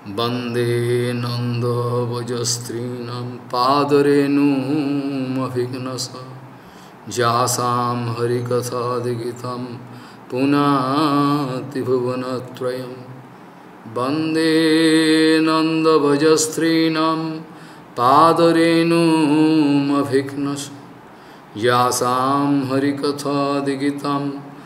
Bande Nanda Vajastrinam Padarenum Jasam Harikatha Digitam Punati Bhuvanatrayam Bande Nanda Vajastrinam Padarenum Abhiknas Jasam Harikatha Digitam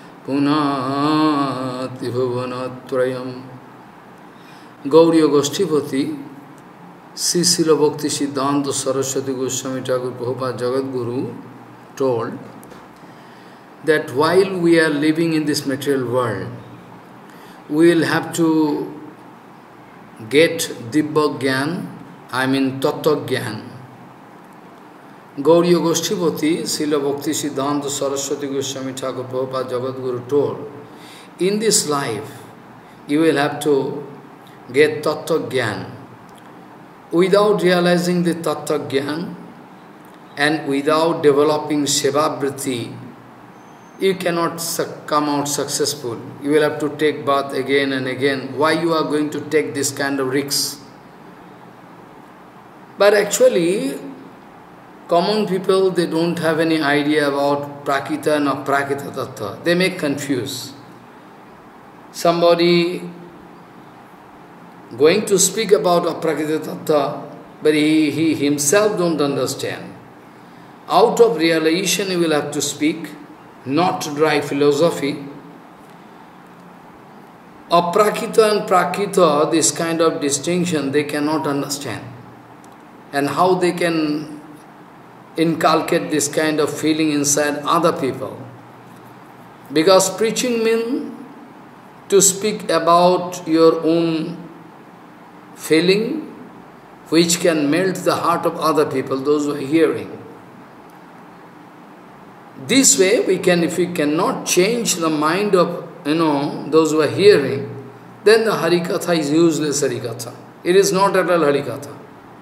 Punati Bhuvanatrayam. Gauriya Goshtipati, Sri Srila Bhakti Siddhanta Saraswati Goswami Thakur Prabhupada Jagadguru told that while we are living in this material world, we will have to get Dibba Gyan, I mean Tattva Gyan. Gauriya Goshtipati, Srila Bhakti Siddhanta Saraswati Goswami Thakur Prabhupada Jagadguru told, in this life, you will have to get Tattva Gyan. Without realizing the Tattva Gyan and without developing Seva Vritti, you cannot come out successful. You will have to take bath again and again. Why you are going to take this kind of risks? But actually, common people, they don't have any idea about Prakita and Aprakita Tattva. They may confuse. Somebody going to speak about Aprakita Tattva, but he himself don't understand. Out of realization he will have to speak, not dry philosophy. Aprakita and Prakita, this kind of distinction, they cannot understand. And how they can inculcate this kind of feeling inside other people. Because preaching means to speak about your own feeling, which can melt the heart of other people, those who are hearing. This way, we can, if we cannot change the mind of, those who are hearing, then the Harikatha is useless Harikatha. It is not at all Harikatha.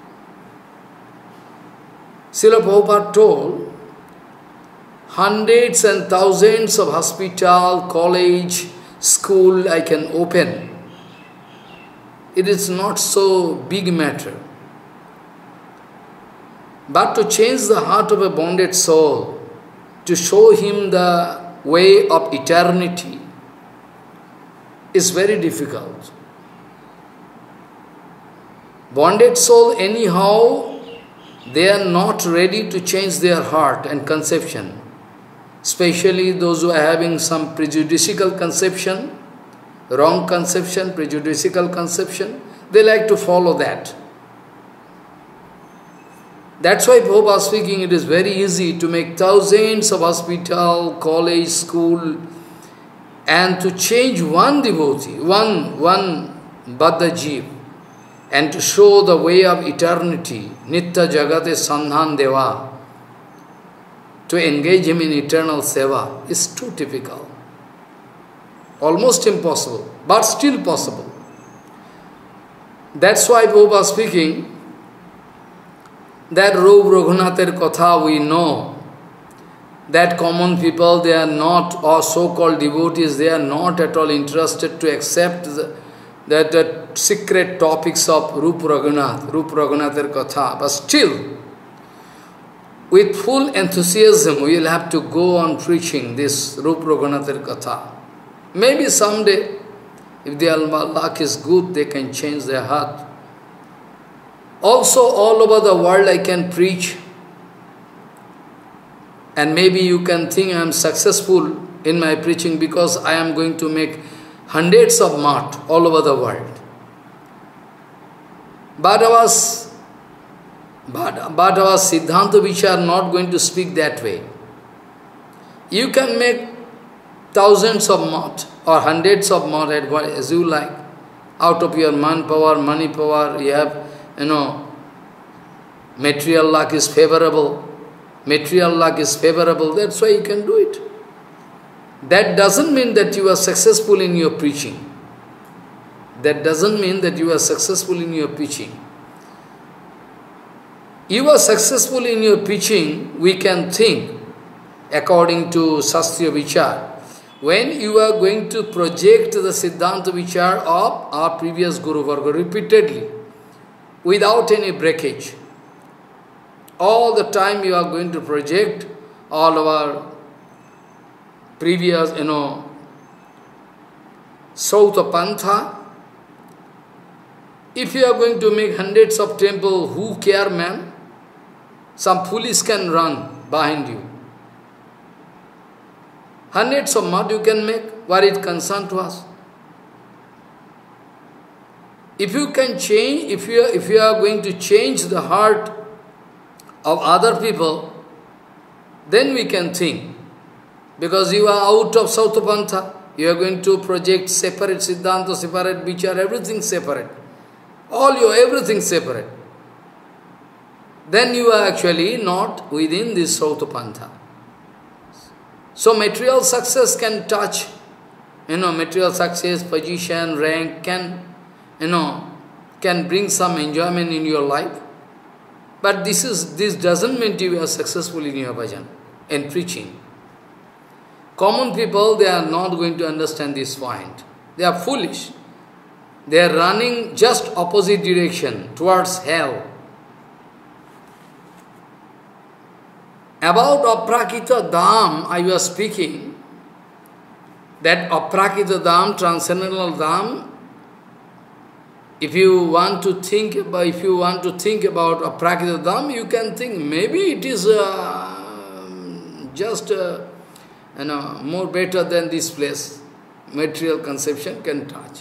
Srila Prabhupada told, hundreds and thousands of hospital, college, school I can open. It is not so big matter. But to change the heart of a bonded soul, to show him the way of eternity, is very difficult. Bonded soul, anyhow, they are not ready to change their heart and conception. Especially those who are having some prejudicial conception, wrong conception, prejudicial conception, they like to follow that. That's why Prabhupada speaking, it is very easy to make thousands of hospital, college, school, and to change one devotee, one Baddha Jeev, and to show the way of eternity, Nitya Jagate Sandhan Deva, to engage him in eternal seva, is too difficult. Almost impossible, but still possible. That's why Prabhupada speaking, that Rup Raghunather Katha we know, that common people, they are not, or so-called devotees, they are not at all interested to accept the secret topics of Rup Raghunather Katha. But still, with full enthusiasm, we will have to go on preaching this Rup Raghunather Katha. Maybe someday, if their luck is good, they can change their heart. Also, all over the world I can preach. And maybe you can think I am successful in my preaching because I am going to make hundreds of mart all over the world. But our Siddhanta Vichar are not going to speak that way. You can make thousands of mart or hundreds of mart as you like. Out of your manpower, money power, you have, material luck is favorable. Material luck is favorable, that's why you can do it. That doesn't mean that you are successful in your preaching. That doesn't mean that you are successful in your preaching. You are successful in your preaching, we can think, according to Sastriya Vichar, when you are going to project the Siddhanta Vichar of our previous Guru Varga repeatedly, without any breakage, all the time you are going to project all our previous, Sauta Pantha. If you are going to make hundreds of temples, who care, man? Some police can run behind you. Hundreds of mud you can make, what is concern to us? If you can change, if you are going to change the heart of other people, then we can think. Because you are out of Sautapantha, you are going to project separate Siddhanta, separate Vichar, everything separate. Everything separate. Then you are actually not within this Sautapantha. So material success can touch, material success, position, rank can bring some enjoyment in your life. But this doesn't mean you are successful in your bhajan and preaching. Common people, they are not going to understand this point. They are foolish. They are running just opposite direction, towards hell. About Aprakita Dham, I was speaking, that Aprakita Dham, transcendental Dham, if you want to think about Aprakita Dham, you can think maybe it is just more better than this place. Material conception can touch.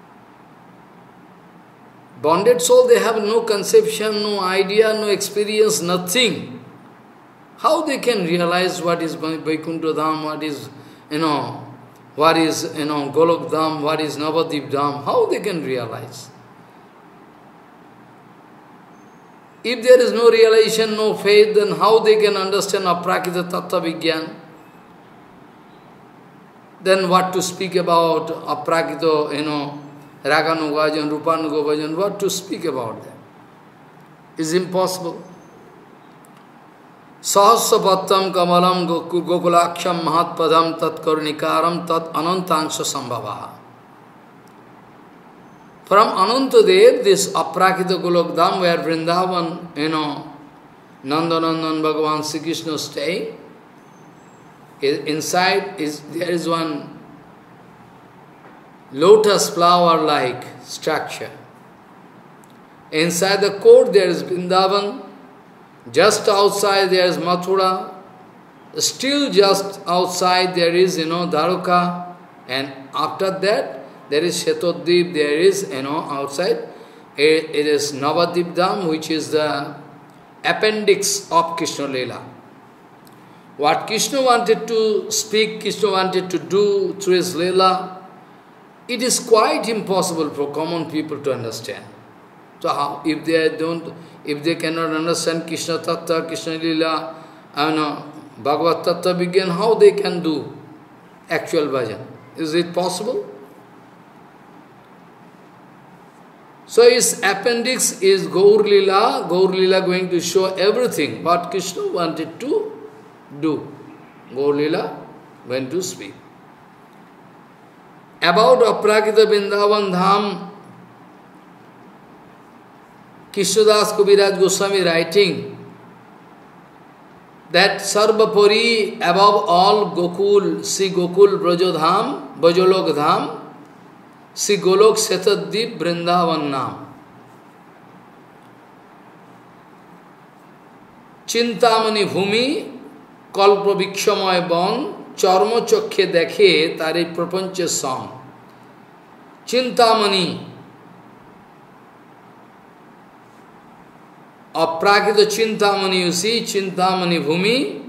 Bonded soul, they have no conception, no idea, no experience, nothing. How they can realize what is Vaikuntha Dham, what is Golok Dham, what is Navadip Dham? How they can realize? If there is no realization, no faith, then how they can understand Aprakita Tattva Vigyan? Then what to speak about Aprakita, Raganuga Bhajan, Rupanuga Bhajan, what to speak about them? Is impossible. Sahasrapattam kamalam gokulaksham mahatpadam tat karunikaram tat anantangsha sambhavaha. From Anantadev, this Aprakita Golok Dham, where Vrindavan, Nandanandan Bhagavan Sri Krishna stay, inside there is one lotus flower-like structure. Inside the court there is Vrindavan, just outside there is Mathura, still just outside there is, Dwarka, and after that there is Shetodip, there is, outside, it is Navadip Dham, which is the appendix of Krishna Leela. What Krishna wanted to speak, Krishna wanted to do through his Leela, it is quite impossible for common people to understand. So how, if they cannot understand Krishna Tattva, Krishna Leela, Bhagavad Tattva Vigyan, how they can do actual bhajan? Is it possible? So his appendix is Gaur Leela. Gaur Leela going to show everything what Krishna wanted to do. Gaur Leela going to speak. About Aprakita Vrindavan Dham, Krishnadas Kaviraj Goswami writing that Sarvapari, above all Gokul, Sri Gokul Brajodham, Bajolok Dham, Sri Golok Setadip Vrindavan Nam. Chintamani Bhumi, Kalpa Vikshamay Bon, Charmo Chokhe Dekhe, Tare Prapancha Song. Chintamani, Aprakita Chintamani, you see, Chintamani Bhumi,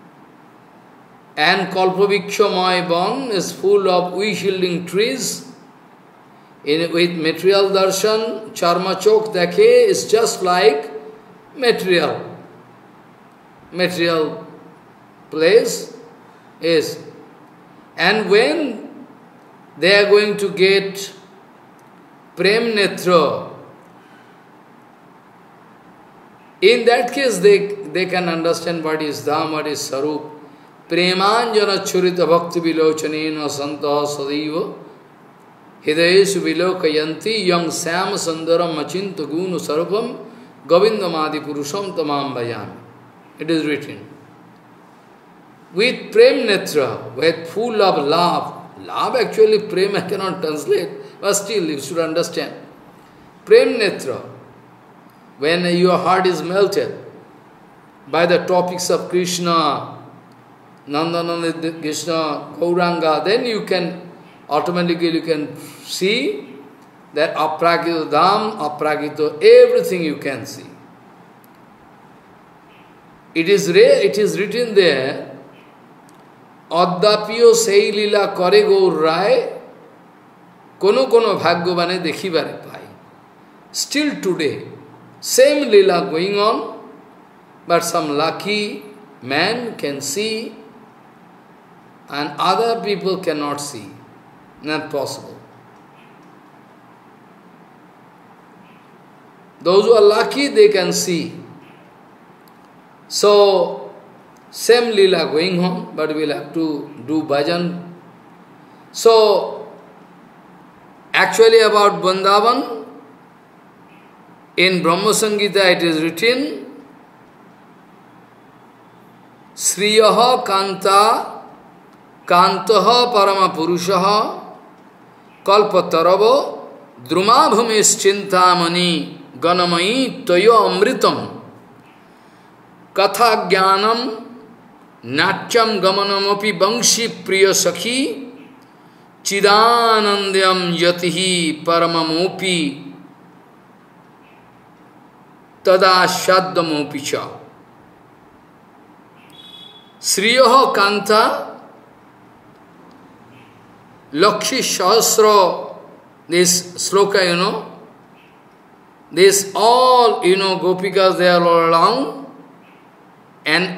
and Kalpavikshamay Bon is full of wish-yielding trees. With material darshan, charma chok dekhe is just like material place is. And when they are going to get prem netra, in that case they can understand what is dham, what is sarup. Premanjana churita bhakti vilochanena santaha sadaiva Hidayesu vilokayanti yang sam sandaram machinta gunu sarvam govindamadi purusham tamam bhajami. It is written. With prem netra, with full of love. Love actually prem I cannot translate, but still you should understand. Prem netra, when your heart is melted by the topics of Krishna, Nandananda Krishna, Gauranga, then you can automatically you can see that aprakito dham, aprakito, everything you can see. It is written there, Addapiyo sei lila kare Gaur Rai, kono kono bhagyavane dekhibare pai. Still today, same lila going on, but some lucky man can see and other people cannot see. Not possible. Those who are lucky, they can see. So, same lila going on, but we'll have to do bhajan. So, actually about Vrindavan, in Brahma Samhita it is written, Sriyaha Kanta Kantaha Parama Purushaha Kalpatarava Drumabhumis Chintamani Ganamai Toyo Amritam Katha Jnanam Natyam Gamanamopi Bangshi Priya Sakhi Chidanandyam Yatihi Paramamopi Tada Shaddamopi Cha Sriyaha Kanta Lakshi Shastra, this sloka, this all, Gopikas, they are all around, and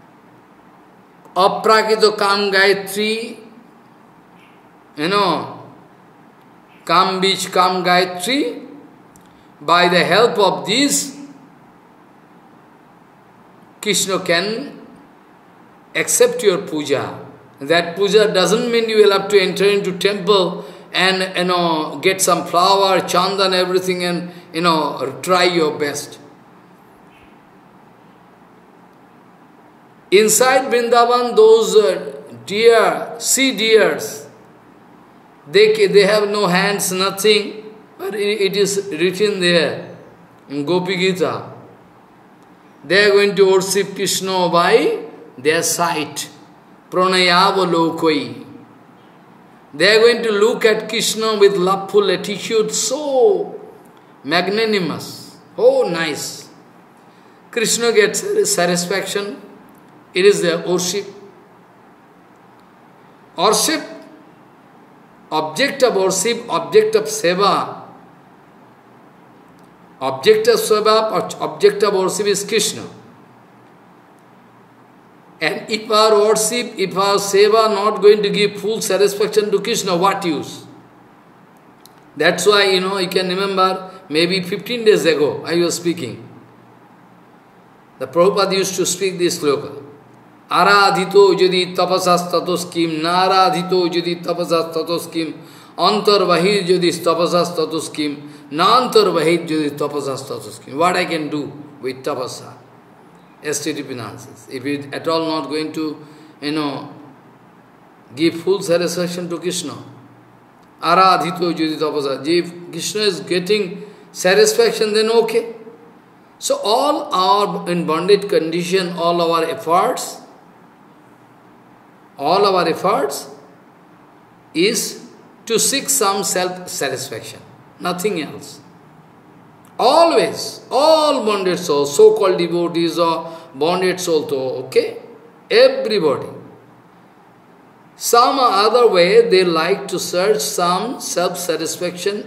Aprakito Kam Gayatri, Kam Beach Kam Gayatri, by the help of this, Krishna can accept your puja. That puja doesn't mean you will have to enter into temple and, get some flower, chandan, everything and, try your best. Inside Vrindavan, those sea deers, they have no hands, nothing, but it is written there in Gopi Gita. They are going to worship Krishna by their sight. Pranayavalokoi. They are going to look at Krishna with loveful attitude, so magnanimous, oh nice. Krishna gets satisfaction, it is their worship. Worship, object of worship, object of seva. Object of seva, object of worship is Krishna. And if our worship, if our seva not going to give full satisfaction to Krishna, what use? That's why, you can remember, maybe 15 days ago, I was speaking. The Prabhupada used to speak this sloka. Aradhito jadi tapasas tatos kim, naradhito jadi tapasas tatos kim, antarvahid jadi tapasas tatos kim, nantarvahid jadi tapasas tatos kim. What I can do with tapasa? STT finances. If it at all not going to, give full satisfaction to Krishna. Aradhito jadi tapasa. If Krishna is getting satisfaction, then okay. So all our in bonded condition, all our efforts is to seek some self-satisfaction, nothing else. Always, all bonded souls, so-called devotees or bonded souls, okay? Everybody. Some other way, they like to search some self-satisfaction.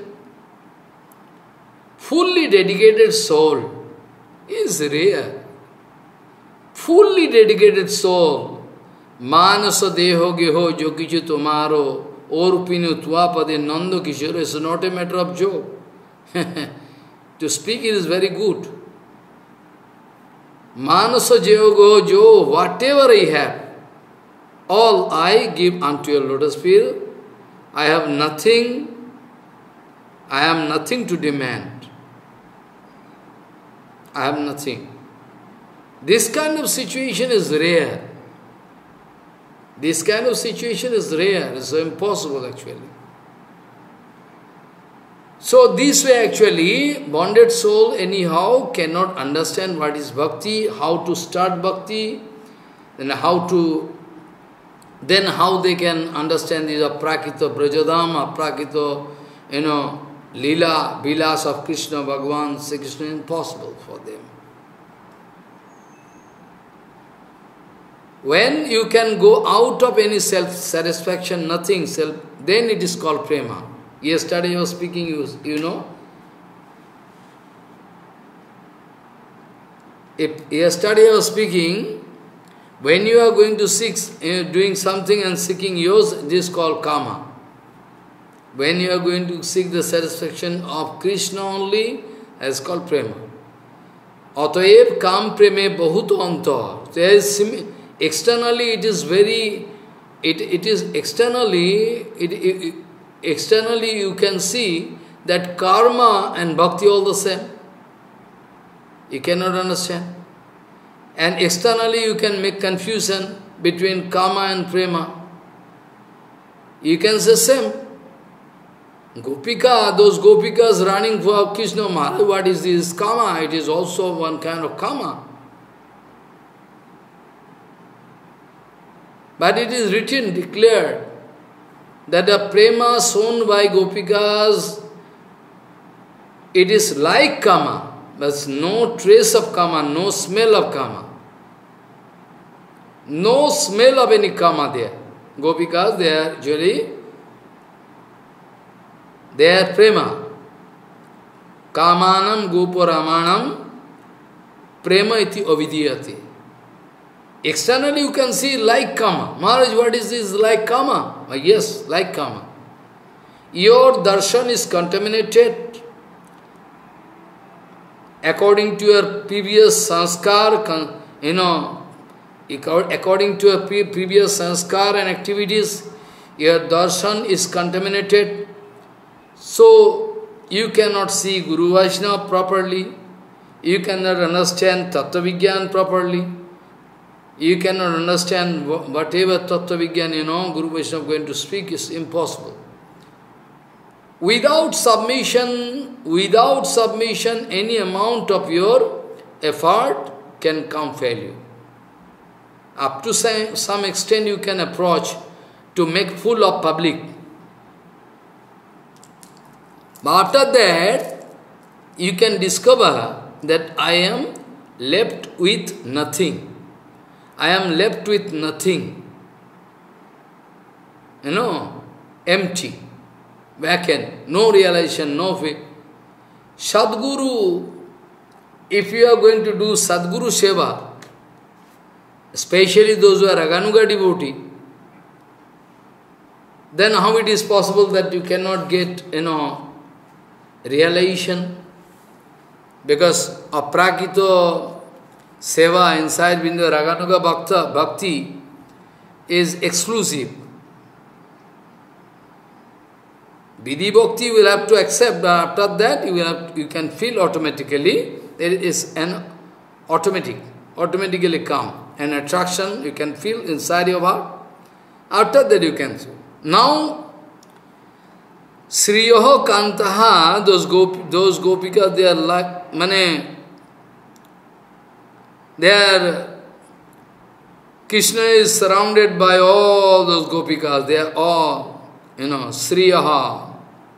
Fully dedicated soul is rare. Fully dedicated soul. Manasa deho geho jokichu tomaro orupinu tuapade nando kishore is not a matter of joke. To speak it is very good. Manasa jeho go jo, whatever I have, All I give unto your lotus feet. I have nothing, I am nothing to demand. I have nothing. This kind of situation is rare. This kind of situation is rare, it's so impossible actually. So this way actually, bonded soul anyhow cannot understand what is bhakti, how to start bhakti, then how they can understand these aprakita brajadam, aprakita, lila, vilas of Krishna, Bhagavan, Sri Krishna, impossible for them. When you can go out of any self-satisfaction, nothing, then it is called prema. Yesterday I was speaking, you know. Yesterday I was speaking, when you are going to seek, doing something and seeking yours, this is called kama. When you are going to seek the satisfaction of Krishna only, it's called prema. Ataev kam preme bahuto antar. There is externally it is very, externally you can see that karma and bhakti all the same. You cannot understand. And externally you can make confusion between kama and prema. You can say same. Gopika, those gopikas running for Krishna Maharaj, what is this kama? It is also one kind of kama. But it is written, declared, that the prema shown by gopikas, it is like kama, but no trace of kama, no smell of kama. No smell of any kama there. Gopikas, they are usually, they are prema. Kamanam gopuramanam prema iti avidiyati. Externally you can see like kama. Maharaj, what is this like kama? Yes, like kama. Your darshan is contaminated according to your previous sanskar, according to your previous sanskar and activities, your darshan is contaminated. So you cannot see Guru Vaishnava properly. You cannot understand Tattva Vigyan properly. You cannot understand whatever Tattva Vigyan, Guru Vaishnava going to speak is impossible. Without submission, any amount of your effort can come failure. Up to some extent you can approach to make fool of public. But after that, you can discover that I am left with nothing. I am left with nothing. Empty, vacant, no realization, no faith. Sadguru, if you are going to do Sadguru Seva, especially those who are Raganuga devotee, then how it is possible that you cannot get, realization? Because aprakito seva inside the Raganuga Bhakti is exclusive. Vidhi Bhakti will have to accept, but after that you can feel automatically, there is an automatically come, an attraction you can feel inside your heart. After that you can see. Now, Sriyoho Kantaha, those gopikas, they are like, Krishna is surrounded by all those gopikas, they are all, Sriyaha,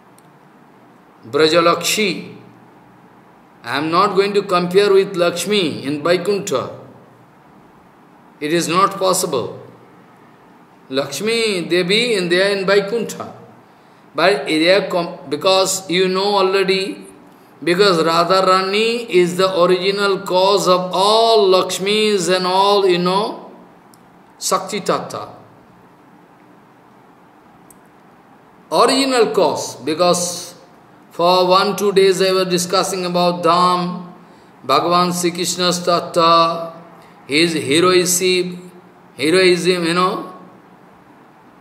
Brajalakshi. I am not going to compare with Lakshmi in Vaikuntha. It is not possible. Lakshmi, Devi, and they are in Vaikuntha. But because you know already, because Radharani is the original cause of all Lakshmis and all, Sakti Tattva. Original cause, because for 1-2 days I was discussing about Dham, Bhagavan Sri Krishna's Tattva, his heroism,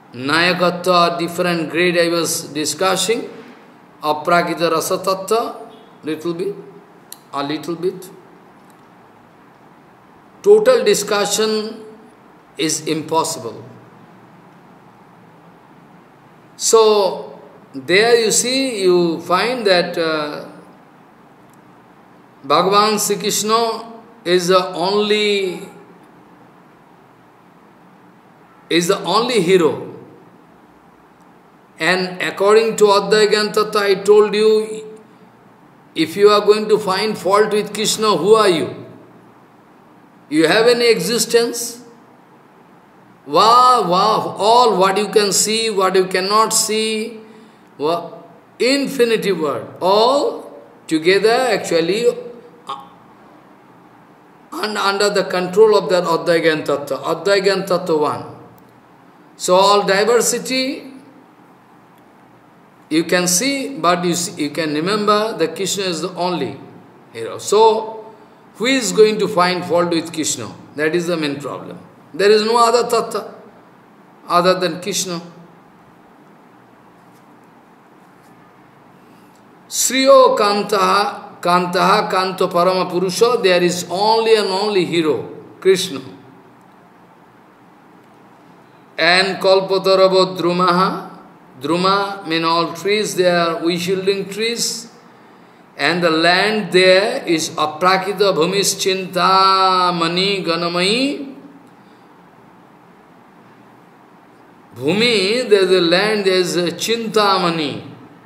Nayakatva, different grade I was discussing, Aprakita Rasa Tattva, a little bit. Total discussion is impossible. So, there you see, you find that Bhagavan Sri Krishna is the only hero. And according to Advaita Jnana Tattva, I told you, if you are going to find fault with Krishna, who are you? You have any existence? All what you can see, what you cannot see, infinity word, all together actually under the control of that Advaita Jnana Tattva, Advaita Jnana Tattva 1. So all diversity you can see, but you can remember that Krishna is the only hero. So, who is going to find fault with Krishna? That is the main problem. There is no other tattva other than Krishna. Sriyo Kantaha, Kanto Parama Purusha, there is only and only hero, Krishna. And Kalpatarava Drumaha, Druma mean all trees, they are wish-yielding trees. And the land there is Aprakita Bhumis Chinta Mani Ganamai. Bhumi, there is a land, there is a Chinta Mani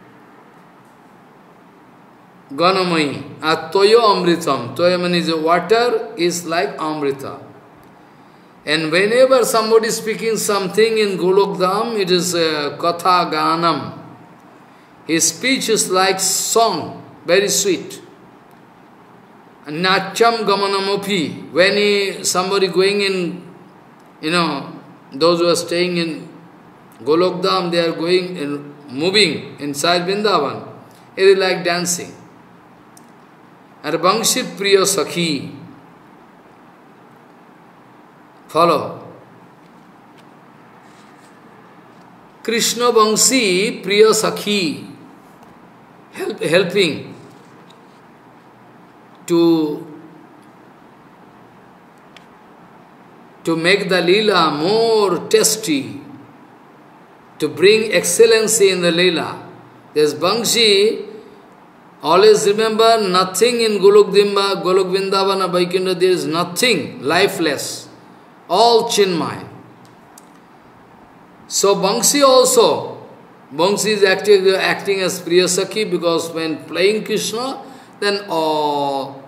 Ganamai. Toyo Amritam. Toyo Mani is water, is like Amrita. And whenever somebody is speaking something in Golokdham, it is Katha Ganam. His speech is like song, very sweet. Nacham Gamanamopi. When somebody going in, those who are staying in Golokdham, they are going and moving inside Vrindavan. It is like dancing. And Bangshit Priya Sakhi. Follow. Krishna Bangsi Priya Sakhi, helping to make the Leela more tasty, to bring excellency in the Leela. There's Bangsi, always remember nothing in Golok Vrindavana, Vaikuntha, there is nothing lifeless. All Chinmay. So Bangsi also, Bangsi is acting as Priya Sakhi, because when playing Krishna, then all,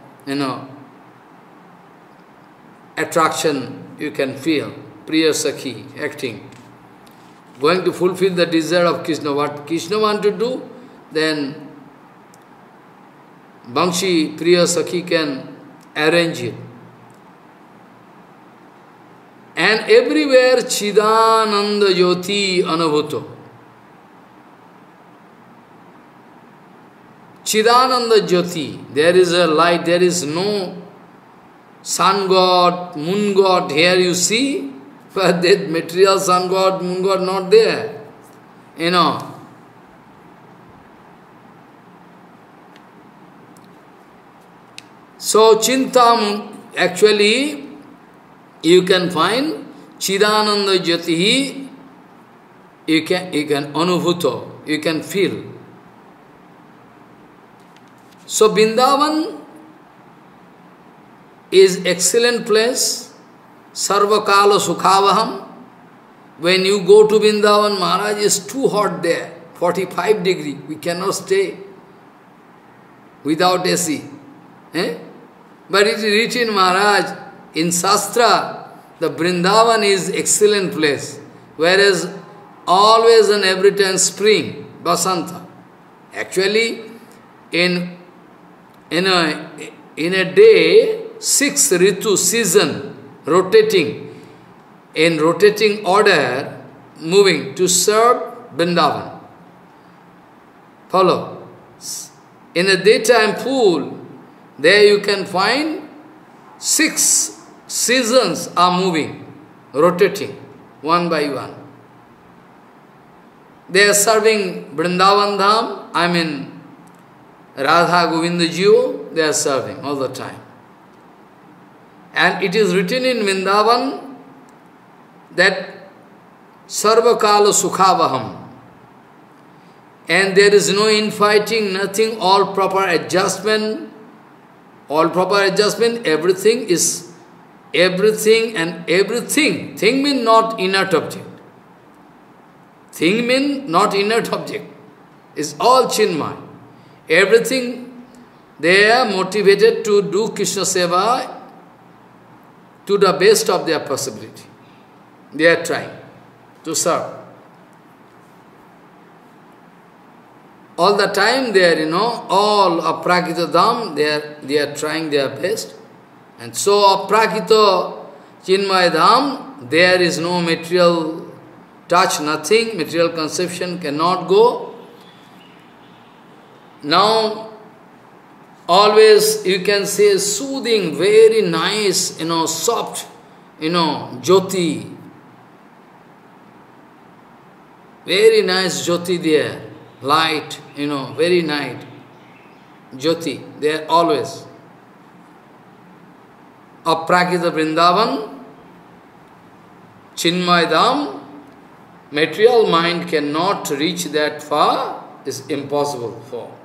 attraction you can feel. Priya Sakhi acting. Going to fulfill the desire of Krishna. What Krishna want to do, then Bangsi Priya Sakhi can arrange it. And everywhere Chidananda Jyoti Anubhuto. Chidananda Jyoti, there is a light, there is no sun god, moon god, here you see, but that material sun god, moon god not there. So Chintam, actually, you can find Chidananda Jyoti, you can anubhuto, you can feel. So Vrindavan is excellent place, Sarvakala Sukhavaham. When you go to Vrindavan, Maharaj is too hot there, 45 degrees, we cannot stay without AC. But it is written, Maharaj, in Shastra, the Vrindavan is excellent place, whereas always and every time spring, Basanta. Actually, in a day, 6 Ritu season rotating, in rotating order, moving to serve Vrindavan. Follow. In a daytime pool, there you can find 6 seasons are moving, rotating, one by one. They are serving Vrindavan Dham, I mean Radha Govinda Jiu, they are serving all the time. And it is written in Vrindavan that Sarvakala Sukhavaham. And there is no infighting, nothing, all proper adjustment, everything is everything and everything. Thing means not inert object. Thing means not inert object. It's all Chinmay. Everything, they are motivated to do Krishna Seva to the best of their possibility. They are trying to serve. All the time they are, all Aprakita Dham, they are trying their best. And so Aprakita Chinmay Dham, there is no material touch, nothing, material conception cannot go. Now, always you can say soothing, very nice, soft, Jyoti. Very nice Jyoti there, light, very nice. Jyoti, there always. Aprakita Vrindavan, Chinmay Dham, material mind cannot reach that far, is impossible for.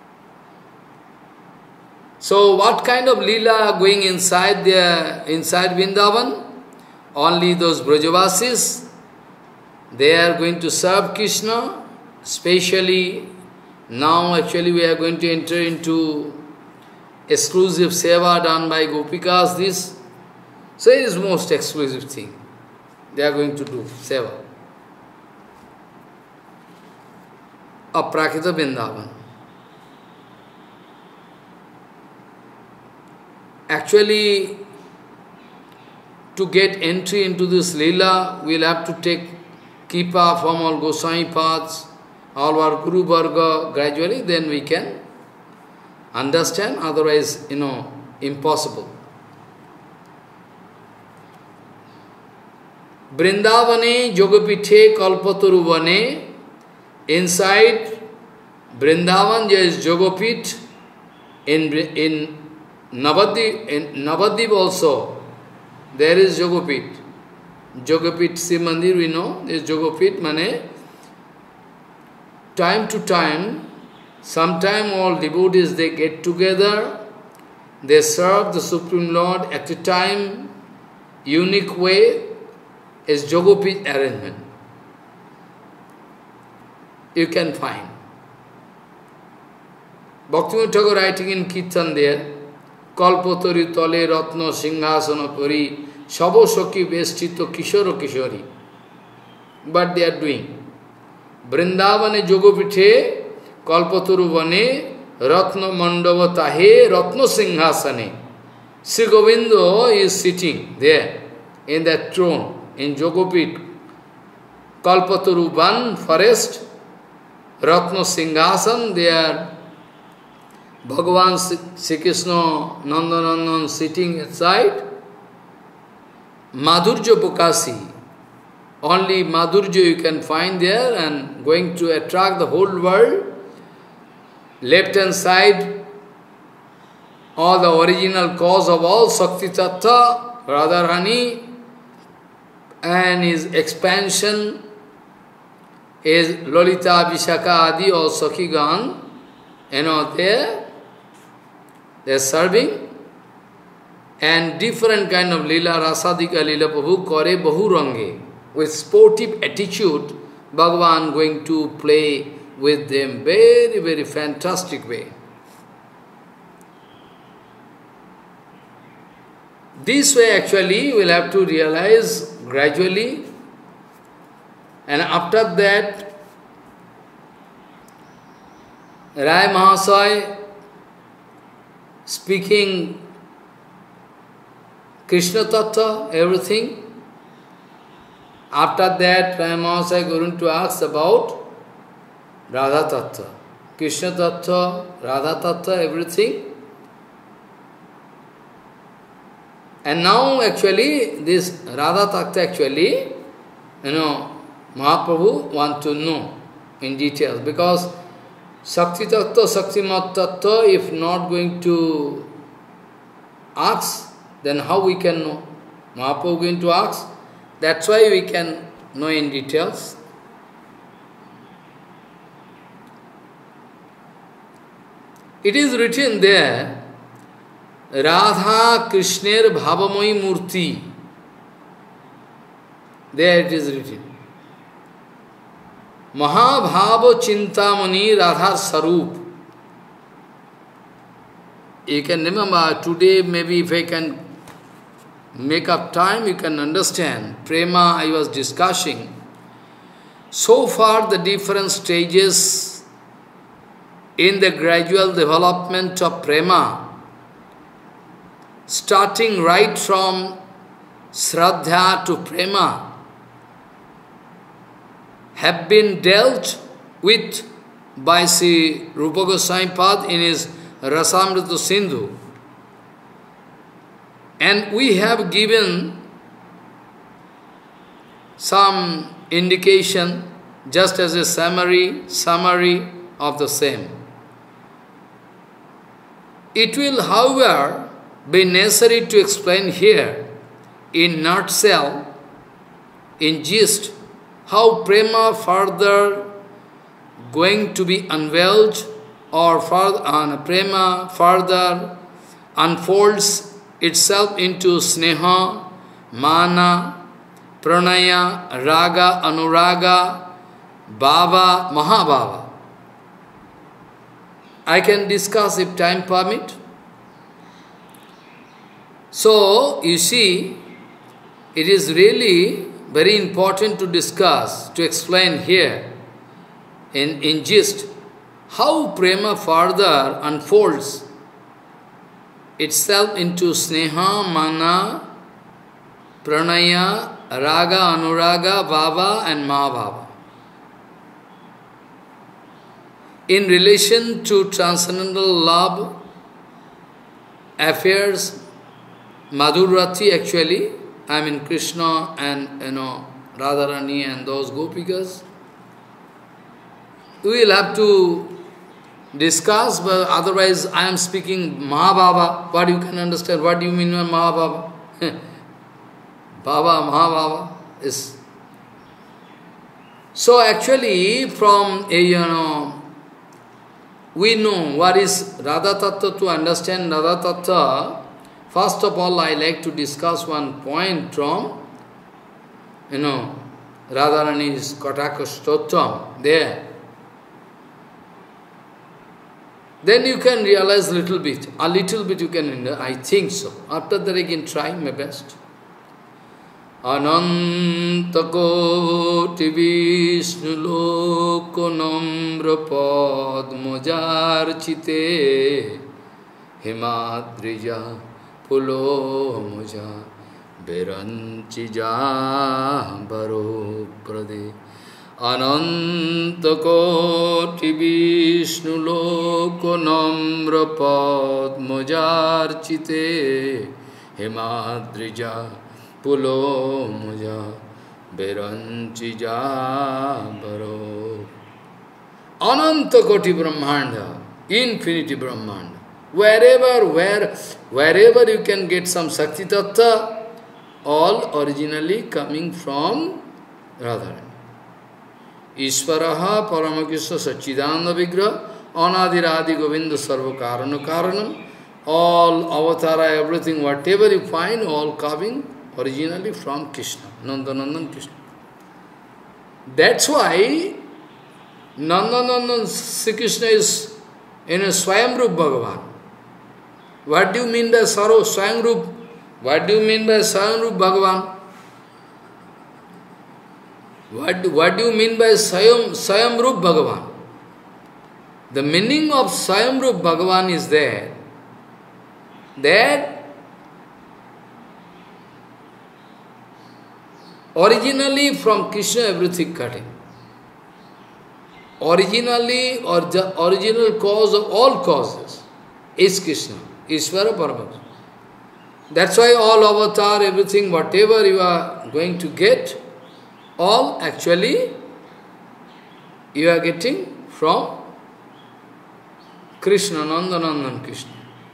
So what kind of lila going inside Vrindavan? Only those Brajavasis, they are going to serve Krishna, especially now actually we are going to enter into exclusive seva done by Gopikas, this. So it is most exclusive thing. They are going to do seva. Aprakita Vrindavan. Actually, to get entry into this Leela, we will have to take Kripa from all Goswami paths, all our Guru Varga, gradually, then we can understand, otherwise, impossible. Vrindavane Jogapithe Kalpataruvane, inside Vrindavan there is Jogapit, in Navadvip also, there is Jogapit. Jogapit Shiv Mandir, we know, there is Jogapit, mane, time to time, sometime all devotees, they get together, they serve the Supreme Lord at a time, unique way, is Jogapit arrangement. You can find. Bhaktivinoda Thakur writing in Kirtan there, Kalpatori tale ratna singhasana pari sabo sakhi vestito kishoro kishori. But they are doing. Vrindavane Jogapithe Kalpataru vane ratna mandava tahe ratna singhasane. Sri Govinda is sitting there in that throne in Jogapit. Kalpataru Van forest, Ratna Singhasan, they are Bhagavan Sri Krishna Nandanandan sitting inside. Madhurja Bukasi, only Madhurja you can find there and going to attract the whole world. Left hand side, all the original cause of all, Sakti Tattva, Radharani, and his expansion is Lolita, Vishaka, Adi, or Sakhigan, they are serving, and different kind of lila, rasadika lila Prabhu, kore bahu range, with sportive attitude, Bhagavan going to play with them very, very fantastic way. This way actually we'll have to realize gradually, and after that Rai Mahasaya speaking Krishna Tattva, everything. After that Rai Mahasaya going to ask about Radha Tattva, Krishna Tattva, Radha Tattva, everything. And now actually this Radha Tattva actually, Mahaprabhu want to know. in details, because Shakti Tattva, Shaktimat Tattva, if not going to ask, then how we can know? Mahaprabhu going to ask, that's why we can know in details. It is written there, Radha Krishner Bhavamoyi Murti. There it is written. Mahabhava Chintamani Radha Sarup. You can remember today, maybe if I can make up time, you can understand. Prema I was discussing. So far the different stages in the gradual development of prema, starting right from Shraddha to prema, have been dealt with by Sri Rupa Goswami Pad in his Rasamrita Sindhu. And we have given some indication just as a summary of the same. It will, however, be necessary to explain here, in nutshell, in gist, how prema further going to be unveiled, or prema further unfolds itself into sneha, mana, pranaya, raga, anuraga, bhava, mahabhava. I can discuss if time permit. So, you see, it is really very important to discuss, to explain here, in gist, how prema further unfolds itself into sneha, mana, pranaya, raga, anuraga, bhava and mahabhava. In relation to transcendental love affairs, Madhurati actually, I mean Krishna and Radharani and those gopikas, we will have to discuss, but otherwise I am speaking Mahabhava. What you can understand? What do you mean by Mahabhava? Bhava, Mahabhava is. So actually from we know what is Radha Tattva. To understand Radha Tattva, first of all I like to discuss one point from Radharani's Kataka Stottam there. Then you can realize a little bit you can, I think so. After that I can try my best. Anantakoti Vishnu Loko Namra Padmojarchite Himadrija Pulo Moja Beranchija Baro Prade Anantakoti Vishnu Loko Namra Padmojarchite Himadrija Pulo Moja Beranchija Baro. Anantakoti Brahmanda, infinity Brahmanda. Wherever you can get some Shakti Tattva, all originally coming from Radharani. Ishvaraha Paramakishna Satchidananda Vigraha Anadiradi Govinda Sarva Karana Karanam. All avatara, everything, whatever you find, all coming originally from Krishna, Nandanandan Krishna. That's why Nandanandan Sri Krishna is in a Swayamrup Bhagavan. What do you mean by Swayamrup? What do you mean by Swayamrup Bhagavan? What do you mean by Swayamrup Bhagavan? The meaning of Swayamrup Bhagavan is that originally from Krishna everything cutting. Originally, or the original cause of all causes is Krishna, Ishvara Paramahamsa. That's why all avatar, everything, whatever you are going to get, all actually You are getting from Krishna, Nandanandan Krishna.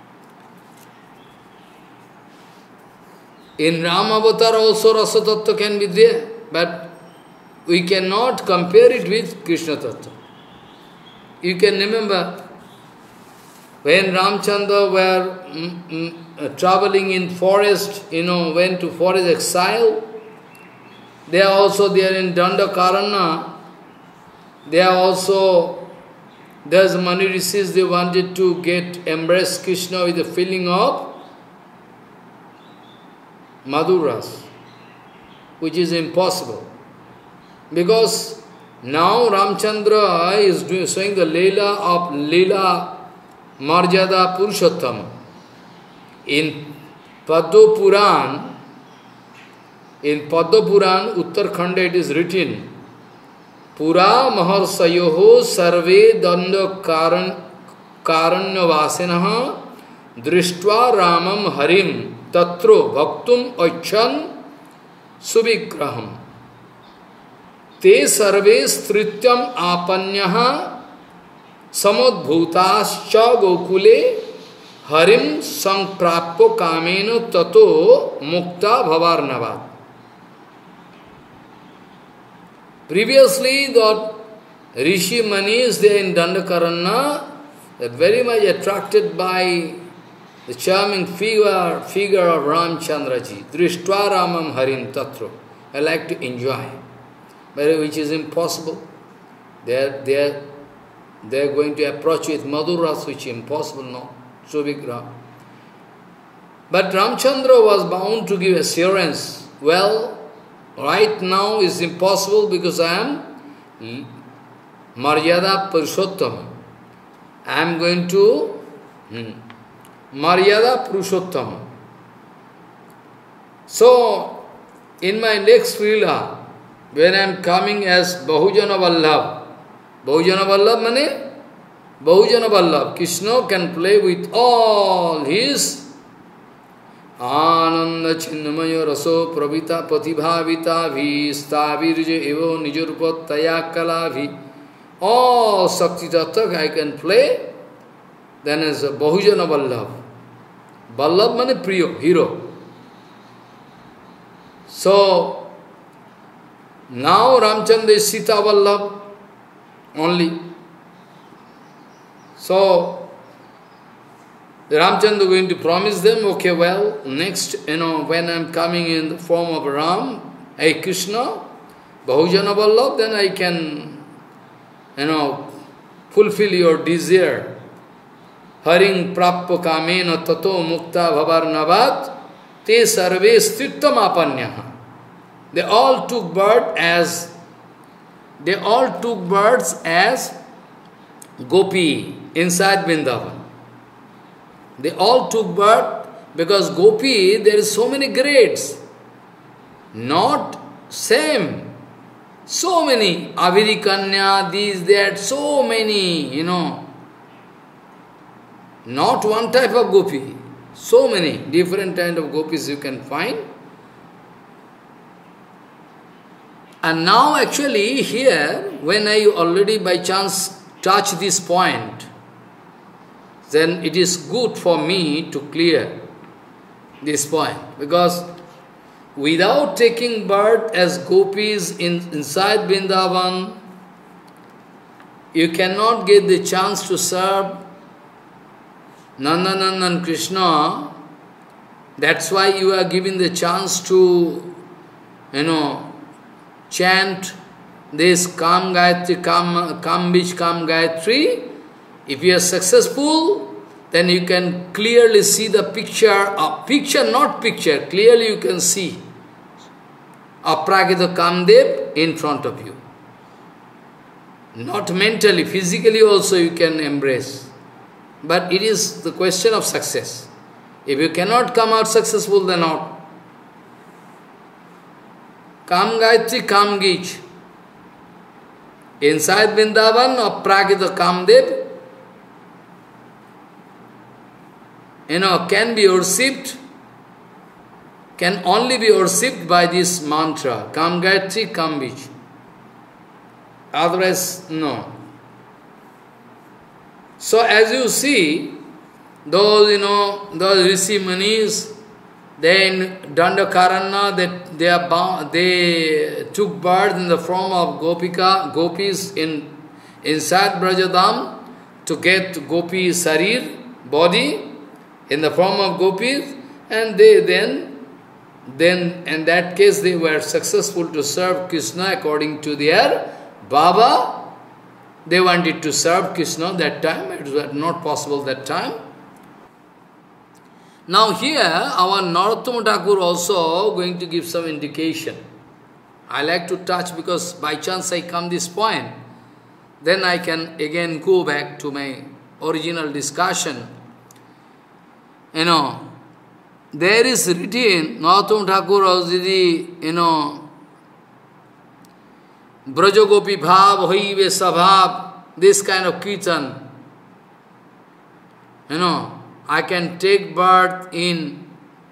In Ram Avatar also Rasa Tattva can be there, but we cannot compare it with Krishna Tattva. You can remember when Ramchandra were traveling in forest, went to forest exile, they are also there in Dandakarana. They are also, there's Mani Rishis, they wanted to embrace Krishna with the feeling of Madhuras, which is impossible. Because now Ramchandra is showing the Leela Marjada Purushottama. In Padma Puran, Uttarakhanda it is written, Pura Maharsayoho Sarve Danda Karanyavasinaha Drishtva Ramam Harim Tatro Bhaktum Achan Suvigraham Te Sarve Strityam Apanyaha Samodbhutascha Gokule Harim Sangprappo Kameno Tato Mukta Bhavarnavat. Previously, the Rishi Manis there in Dandakarana are very much attracted by the charming figure of Ramchandraji. Drishtva Ramam Harim Tatro. I like to enjoy, but which is impossible. They are going to approach with Madhuras, which is impossible now. So big Ram. But Ramchandra was bound to give assurance. Well, right now is impossible because I am Maryada Purushottama. I am going to Maryada Purushottama. So, in my next Leela, when I am coming as Bahujana Vallabh, Bahujana Vallabh means Bahujana Vallabh, Krishna can play with all his Ananda Chinnamaya Raso Pravita Patibhavita Vistavirja Evo Nijurupa Tayakalavhi. All Sakti Tattva I can play, then as a Bahujana Vallabh. Vallabh means Priyo, hero. So, now Ramchandra is Sita Vallabh only. So, Ramchandra is going to promise them, okay, well, next, when I am coming in the form of Ram, hey Krishna, Bahujana Vallabh, then I can, fulfill your desire. Haring prappo kamena tato mukta bhavarnavat te sarve strittam apanyaha. They all took birds as gopi inside Vrindavan. They all took birth because gopi, there is so many grades. Not same. So many. Avirikanya, these, that, so many, Not one type of gopi. So many different kind of gopis you can find. And now actually here, when I already by chance touch this point, then it is good for me to clear this point. Because without taking birth as gopis inside Vrindavan, you cannot get the chance to serve Nandanandan Krishna. That's why you are given the chance to, chant this Kam Gayatri, Kam Bij Kam Gayatri. If you are successful, then you can clearly see the picture, clearly you can see Apragita Kamdev in front of you. Not mentally, physically also you can embrace. But it is the question of success. If you cannot come out successful, then not. Kam Gayatri, Kam Gij. Inside Vrindavan, Apragita Kamdev, can be worshipped, can only be worshipped by this mantra, Kam Gayatri, Kam Bij. Otherwise, no. So as you see, those, those Rishi Munis, then Dandakaranya, that they took birth in the form of gopis inside Brajadam to get gopi sarir, body, in the form of gopis, and they then in that case they were successful to serve Krishna according to their Baba. They wanted to serve Krishna that time, it was not possible that time. Now here, our Narottama Thakur also going to give some indication. I like to touch because by chance I come this point, then I can again go back to my original discussion. There is written, Narottama Thakur already, Brajagopi bhav, hoive sabhav, this kind of kirtan. I can take birth in,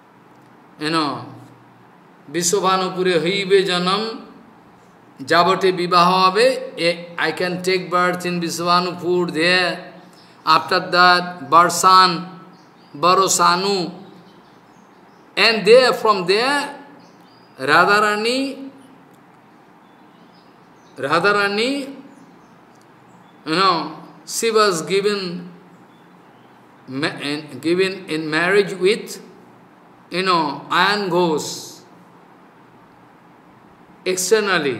Vishwabhanupure hoive janam, jabate vibaha habe, I can take birth in Vishwabhanupur there. After that, Barsan, Barosanu, and there, from there, Radharani, she was given in marriage with, Ayan Ghosh, externally,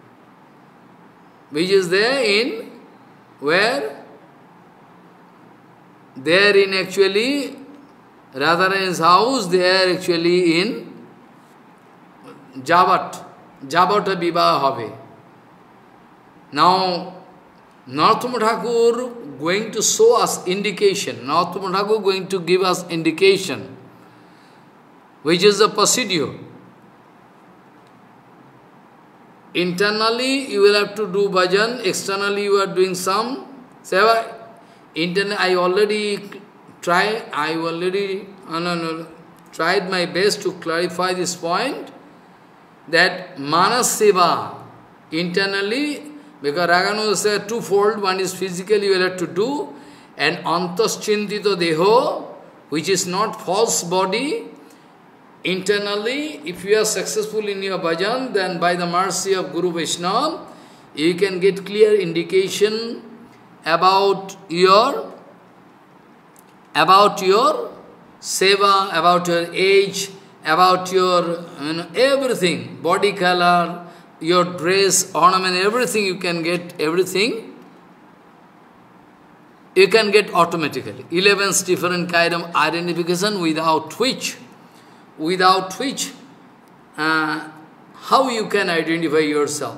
which is there in, where? There in actually, Radharani's house, they are actually in Jabata Vivaha Habe. Now, Narottama Thakur going to show us indication, Narottama Thakur going to give us indication, which is the procedure. Internally, you will have to do bhajan, externally you are doing some seva. Internally, I already tried my best to clarify this point, that Manas Seva, internally, because Raganu said twofold, one is physically you will have to do, and Antaschintito Deho, which is not false body, internally, if you are successful in your bhajan, then by the mercy of Guru Vaishnava, you can get clear indication about your seva, about your age, about your everything, body color, your dress, ornament, everything you can get, everything you can get automatically. 11 different kind of identification without which, how you can identify yourself?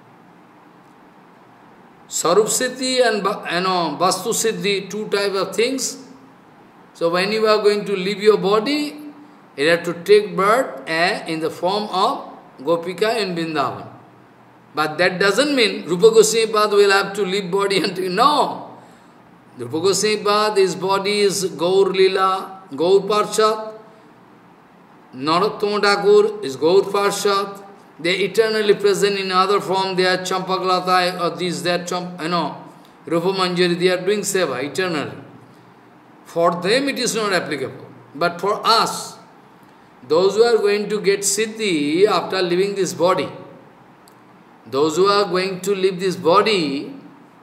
Sarup Siddhi and Vastu Siddhi, two types of things. So when you are going to leave your body, you have to take birth in the form of Gopika in Vrindavan. But that doesn't mean Rupa Goswami Pad will have to leave body until, no. Rupa Goswami Pad, his body is Gaur Lila, Gaur Parshad. Narottama Thakur is Gaur Parshad. They eternally present in other form, they are Champaklata or these, that, Rupa Manjari, they are doing seva eternally. For them it is not applicable. But for us, those who are going to get Siddhi after leaving this body, those who are going to leave this body,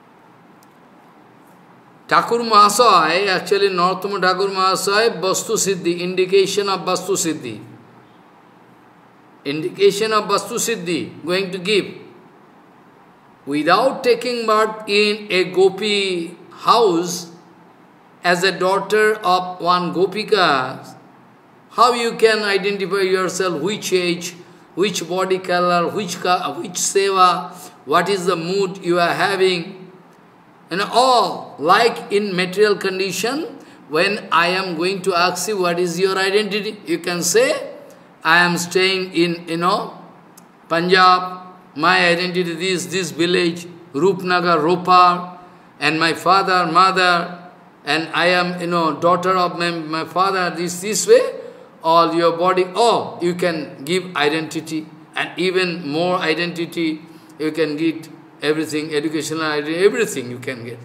Thakur Mahasaya, actually Narottama Thakur Mahasaya, Vastu Siddhi, indication of Vastu Siddhi. Indication of Vastu Siddhi, going to give. Without taking birth in a Gopi house, as a daughter of one Gopika, how you can identify yourself, which age, which body color, which seva, what is the mood you are having, and all, like in material condition, when I am going to ask you what is your identity, you can say, I am staying in, Punjab, my identity is this village, Rupnagar, Ropar, and my father, mother, and I am, daughter of my father, this way, all your body, you can give identity, and even more identity, you can everything, educational identity, everything you can get.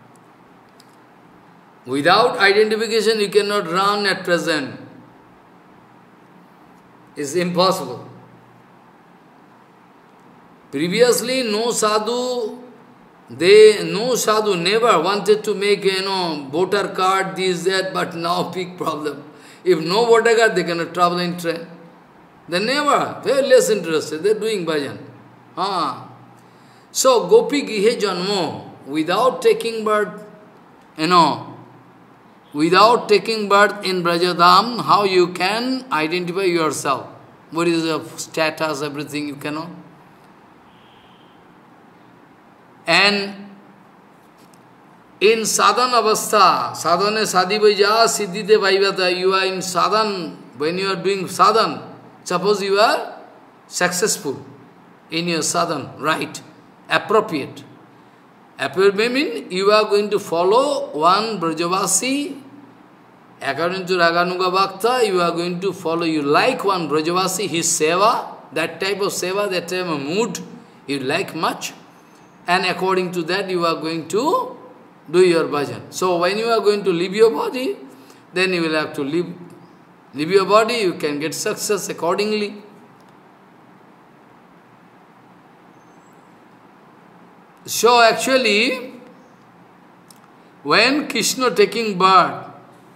Without identification, you cannot run at present. It's impossible. Previously, no sadhu never wanted to make, voter card, this, that, but now big problem. If no voter card, they cannot travel in train. They never, very less interested, they're doing bhajan. So, Gopi Gihe Janmo, without taking birth, without taking birth in Brajadham, how you can identify yourself? What is your status, everything you cannot. And in sadhan avastha, sadhane sadhi vaja siddhite vaivata, you are in sadhan, when you are doing sadhan, suppose you are successful in your sadhan, right, appropriate. Appropriate means you are going to follow one Brajavasi, according to Raganuga Bhakta, you are going to follow, you like one Brajavasi, his seva, that type of seva, that type of mood, you like much. And according to that, you are going to do your bhajan. So when you are going to leave your body, then you will have to leave your body, you can get success accordingly. So actually, when Krishna taking birth,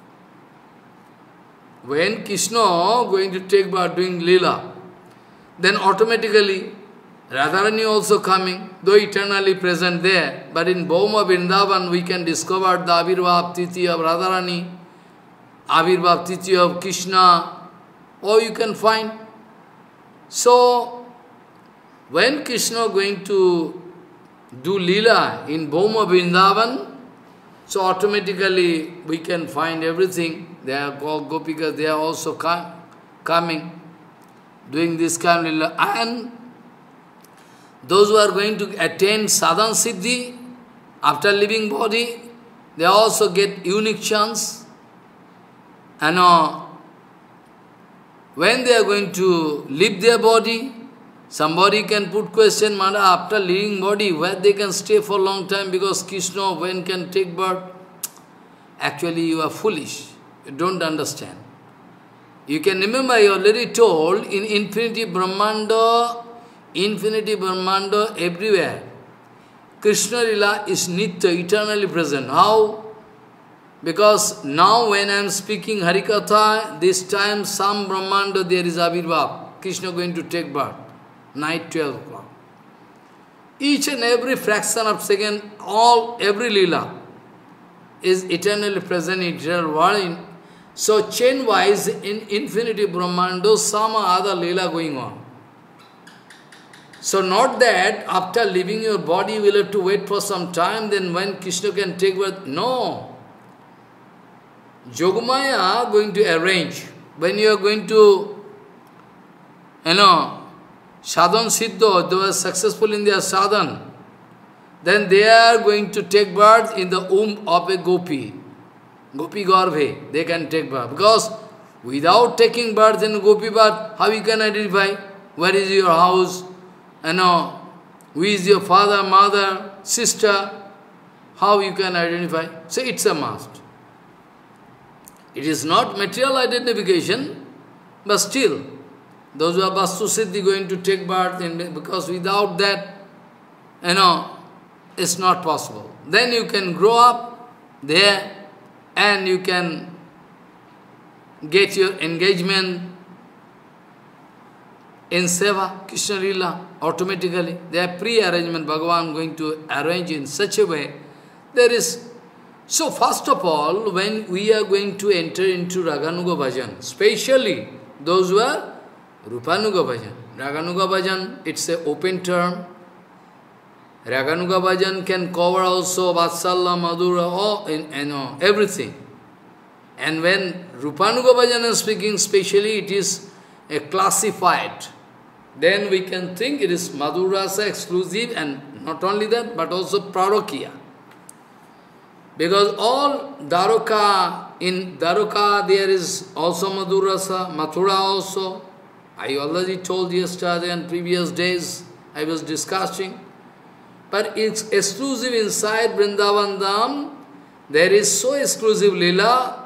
when Krishna going to take birth doing lila, then automatically Radharani also coming, though eternally present there, but in Bhauma Vrindavan we can discover the Avirbhav Titi of Radharani, Avirbhav Titi of Krishna, or you can find. So, when Krishna going to do lila in Bhauma Vrindavan, so automatically we can find everything. They are called Gopikas, they are also coming, doing this kind of lila. And those who are going to attain sadhan siddhi after leaving body, they also get unique chance. And when they are going to leave their body, somebody can put question, Mara, after leaving body, where they can stay for a long time because Krishna, when can take birth? Actually, you are foolish. You don't understand. You can remember, I already told, in infinity Brahmanda, everywhere, Krishna Lila is Nitya, eternally present. How? Because now when I am speaking Harikatha, this time some Brahmanda there is Avirbhav, Krishna going to take birth, night 12 o'clock. Each and every fraction of second, every Lila is eternally present in eternal world. So chain-wise, in infinity Brahmanda, some other Lila going on. So not that after leaving your body you will have to wait for some time, then when Krishna can take birth. No. Yogamaya going to arrange. When you are going to, sadhan siddha, they were successful in their sadhan, then they are going to take birth in the womb of a gopi. Gopi Garbhe, they can take birth. Because without taking birth in gopi birth, how you can identify where is your house? Who is your father, mother, sister? How you can identify? So it's a must. It is not material identification, but still, those who are Vastu Siddhi going to take birth, because without that, it's not possible. Then you can grow up there and you can get your engagement in Seva, Krishna Lila, automatically. There are pre-arrangement, Bhagavan going to arrange in such a way. There is. So first of all, when we are going to enter into Raganuga Bhajan, especially those who are Rupanuga Bhajan. Raganuga Bhajan, it's an open term. Raganuga Bhajan can cover also Vatsalya, Madhura, everything. And when Rupanuga Bhajan is speaking, specially it is a classified. Then we can think it is Madhurasa exclusive, and not only that, but also Prarokiya. Because all Dwaraka, in Dwaraka there is also Madhurasa, Mathura also. I already told yesterday and previous days, I was discussing. But it's exclusive inside Vrindavan Dham. There is so exclusive Leela.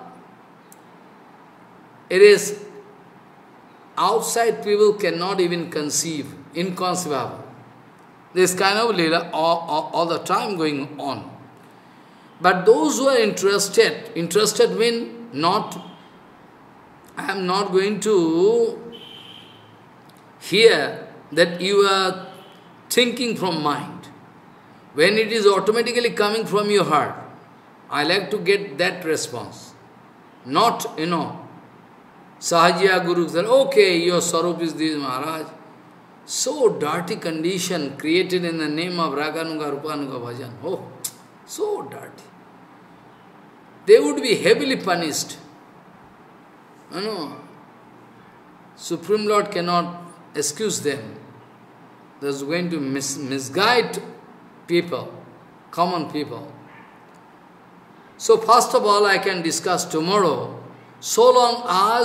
It is outside people cannot even conceive, inconceivable. This kind of Leela all the time going on. But those who are interested mean not, I am not going to hear that you are thinking from mind. When it is automatically coming from your heart, I like to get that response. Not, Sahajya Guru said, okay, your Sarup is this, Maharaj. So dirty condition created in the name of Raganuga, Rupanuga Bhajan. Oh, so dirty. They would be heavily punished. Supreme Lord cannot excuse them. There's going to misguide people, common people. So first of all, I can discuss tomorrow. So long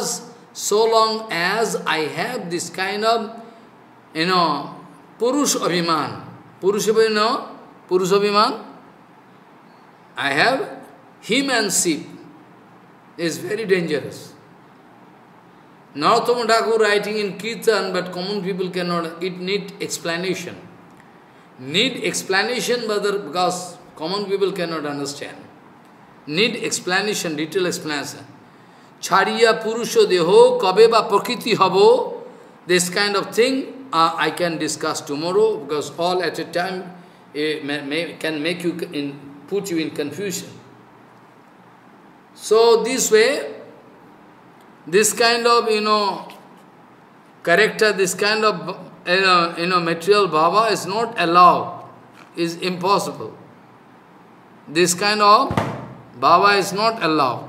as I have this kind of, Purush Abhiman. Purush Abhiman. I have him and sheep. Is very dangerous. Narottama Thakur writing in Kirtan, but common people cannot, it need explanation. Need explanation, because common people cannot understand. Need explanation, detailed explanation. Chariya Purusho Deho, Kabeba Prakriti Habo, this kind of thing I can discuss tomorrow, because all at a time can make you put you in confusion. So this way, this kind of, character, this kind of, material bhava is not allowed, is impossible. This kind of bhava is not allowed.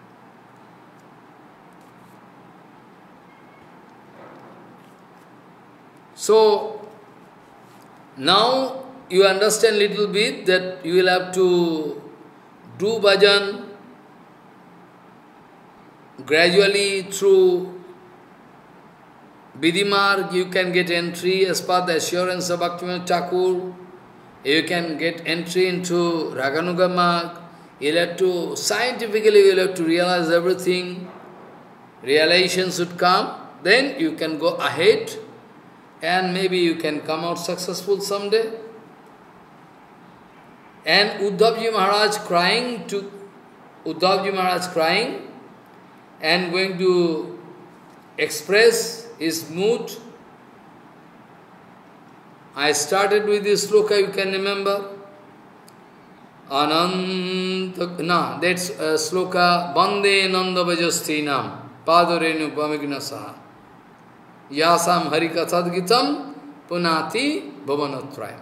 So, now you understand little bit that you will have to do bhajan gradually through Vidhimarg. You can get entry as per the assurance of Bhaktivinoda Thakur. You can get entry into Raganuga Marg. You'll have to, scientifically you'll have to realize everything. Realization should come. Then you can go ahead. And maybe you can come out successful someday. And Uddhavji Maharaj crying and going to express his mood. I started with this sloka, you can remember. That's sloka, Bande Nanda Vajastinam, Padorenu Pamignasa. Yasam Harikathat Gitam Punati Bhavanatrayam.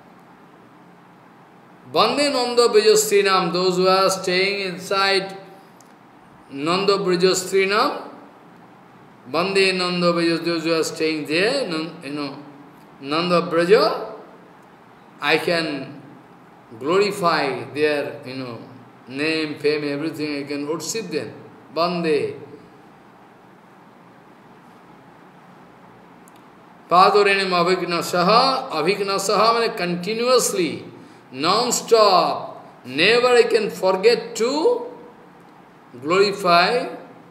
Bande Nanda Brajastrinam, those who are staying inside Nanda Brajastrinam, Bande Nanda Brajastrinam, those who are staying there, Nanda Braja, I can glorify their, name, fame, everything, I can worship them. Bande. Padorenim Abhignasaha means continuously, non-stop, never I can forget to glorify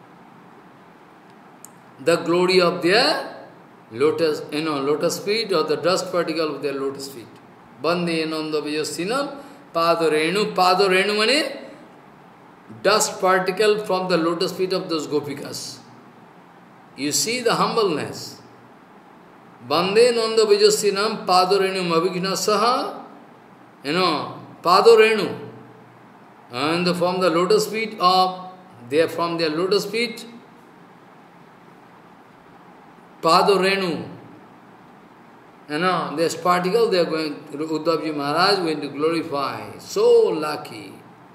the glory of their lotus, lotus feet or the dust particle of their lotus feet. Bande Nanda Vijastinam, Padorenu means dust particle from the lotus feet of those gopikas. You see the humbleness. Bande Nanda Vijastinam Padorenu Mavignasaha, Padorenu. And from the lotus feet of, from their lotus feet, Padorenu. This particle they are going, Uddhavji Maharaj going to glorify. So lucky.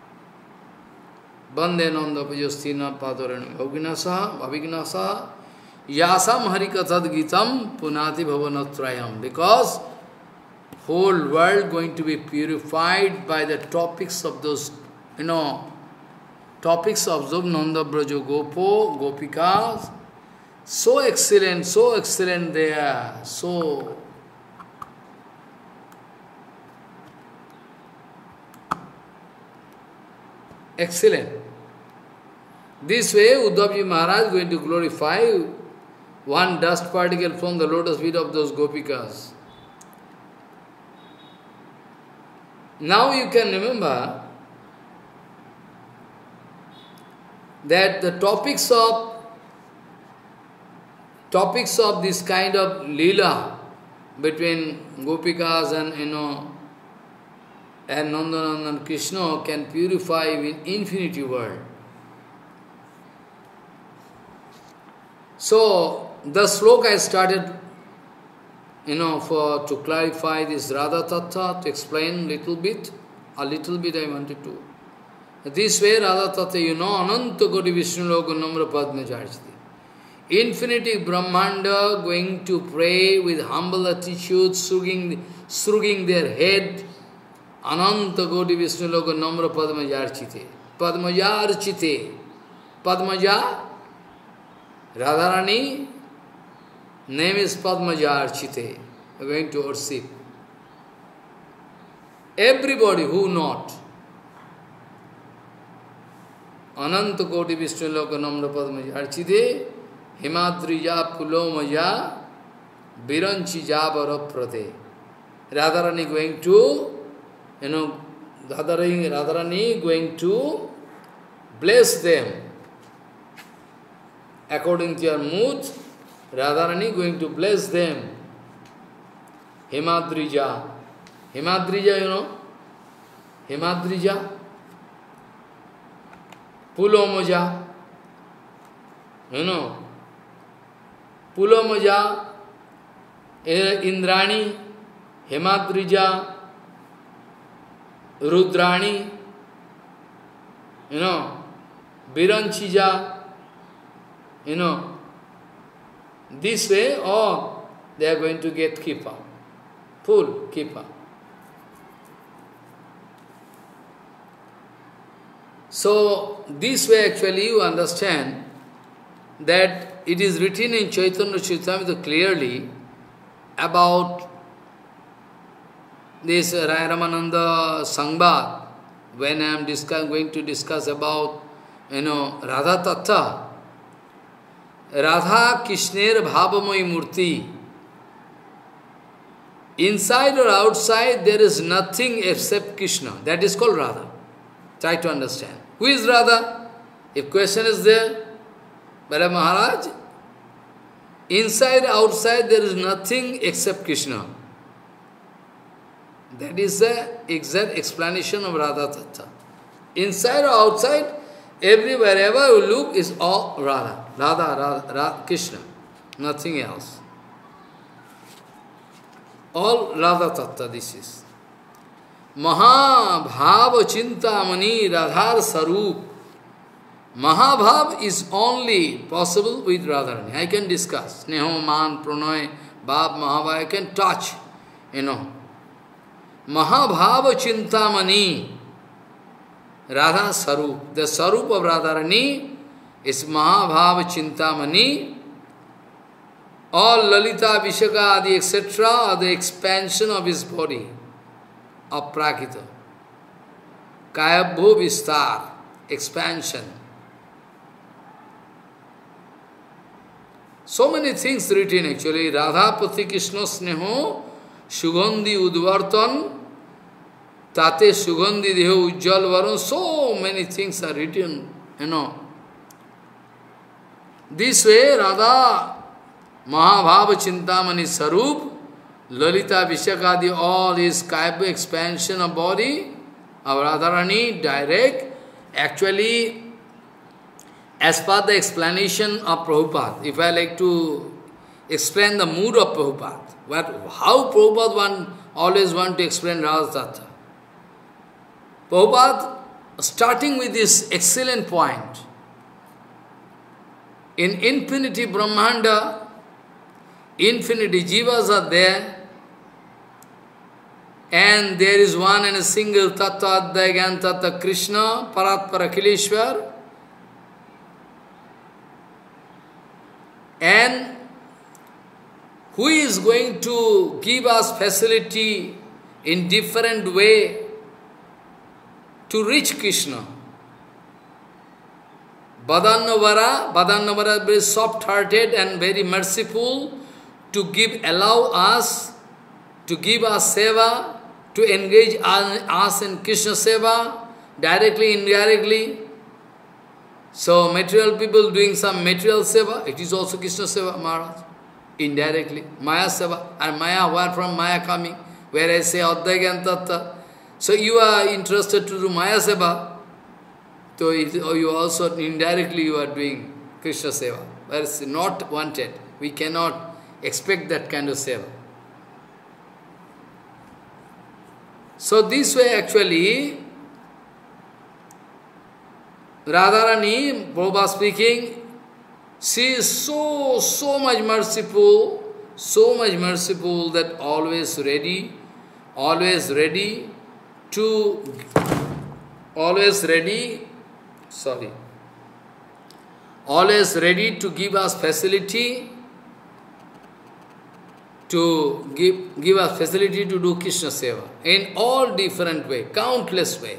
Bande Nanda Vijastinam Padorenu Mavignasaha. Yasam Harikathat Gitam Punati Bhavanatrayam. Because whole world going to be purified by the topics of those, topics of Nanda Braja Gopo, Gopikas. So excellent they are. So Excellent. This way, Uddhavji Maharaj is going to glorify one dust particle from the lotus feet of those gopikas. Now you can remember that the topics of this kind of lila between gopikas and and Nandanandan Krishna can purify in infinity world. So the sloka I started, to clarify this Radha Tattva, to explain a little bit I wanted to. This way Radha Tattva, Ananta Koti Vishnu Loka Namra Padma Jarjati. Infinity Brahmanda going to pray with humble attitude, shrugging their head. Ananta Koti Vishnu Loka Namra Padma Jarchite. Padmaja Archite. Padmaja, Radharani, name is Padmaja Archite. We are going to worship. Everybody who not. Ananta Koti Vishnu Loka Namra Padma Archite. Himadrija Pulomaja Biranchi Jabaraprate. Radharani going to, Radharani going to bless them. According to your mood, Radharani going to bless them. Himadrija. Himadrija, Himadrija. Pulomaja. Pulomaja, Indrani, Himadrija, Rudrani, Biranchija, this way, they are going to get kippa, full kippa. So, this way actually you understand that it is written in Chaitanya Charitamrita clearly about this Raya Ramananda Sangbad, when I am going to discuss about, Radha Tattva. Radha Krishner Bhavamoyi Murti. Inside or outside there is nothing except Krishna. That is called Radha. Try to understand. Who is Radha? If question is there, but Maharaj, inside, outside, there is nothing except Krishna. That is the exact explanation of Radha Tattva. Inside or outside, wherever you look is all Radha. Radha, Krishna. Nothing else. All Radha Tattva this is. Mahabhava Chintamani Radhar Sarup. Mahabhav is only possible with Radharani. I can discuss. Sneho, Man, Pranay, Bhav, Mahabhav, I can touch. Mahabhava Chintamani Radha Sarup. The Sarup of Radharani is Mahabhava Chintamani. All Lalita, Vishaka, Adi, etc. are the expansion of his body, of Prakita. Kayabho Vistar, expansion. So many things written actually. Radha Pati Krishna Sneho, Sugandhi Udvartan, Tate Sugandhi Deho Ujjal Varun. So many things are written, This way, Radha Mahabhava Chintamani Sarup, Lalita Vishakadi, all is Kayabha expansion of body of Radharani, direct, actually, as per the explanation of Prabhupada, if I like to explain the mood of Prabhupada, how Prabhupada always want to explain Radha Tattva. Prabhupada, starting with this excellent point, in infinity Brahmanda, infinity jivas are there, and there is one and a single Tattva, Advaita Tattva, Krishna, Paratpara Kileshwar. And who is going to give us facility in different way to reach Krishna? Badannavara very soft-hearted and very merciful to allow us, to give us seva, to engage us in Krishna seva, directly, indirectly. So material people doing some material seva, it is also Krishna seva, Maharaj, indirectly. Maya seva, and Maya, where from Maya coming? Where I say Advaita Tattva. So you are interested to do Maya seva, so you also indirectly you are doing Krishna seva. But it's not wanted. We cannot expect that kind of seva. So this way actually, Radharani, Prabhupada speaking, she is so much merciful that always ready to give us facility to give us facility to do Krishna seva in all different way, countless way.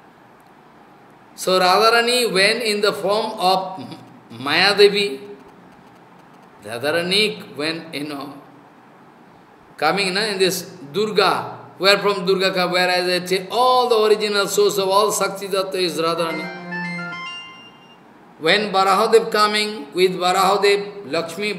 So Radharani, when in the form of Maya Devi, Radharani, when coming in this Durga, where from Durga come, whereas I say all the original source of all Shakti Tattva is Radharani. When Varahadev coming with Varahadev, Lakshmi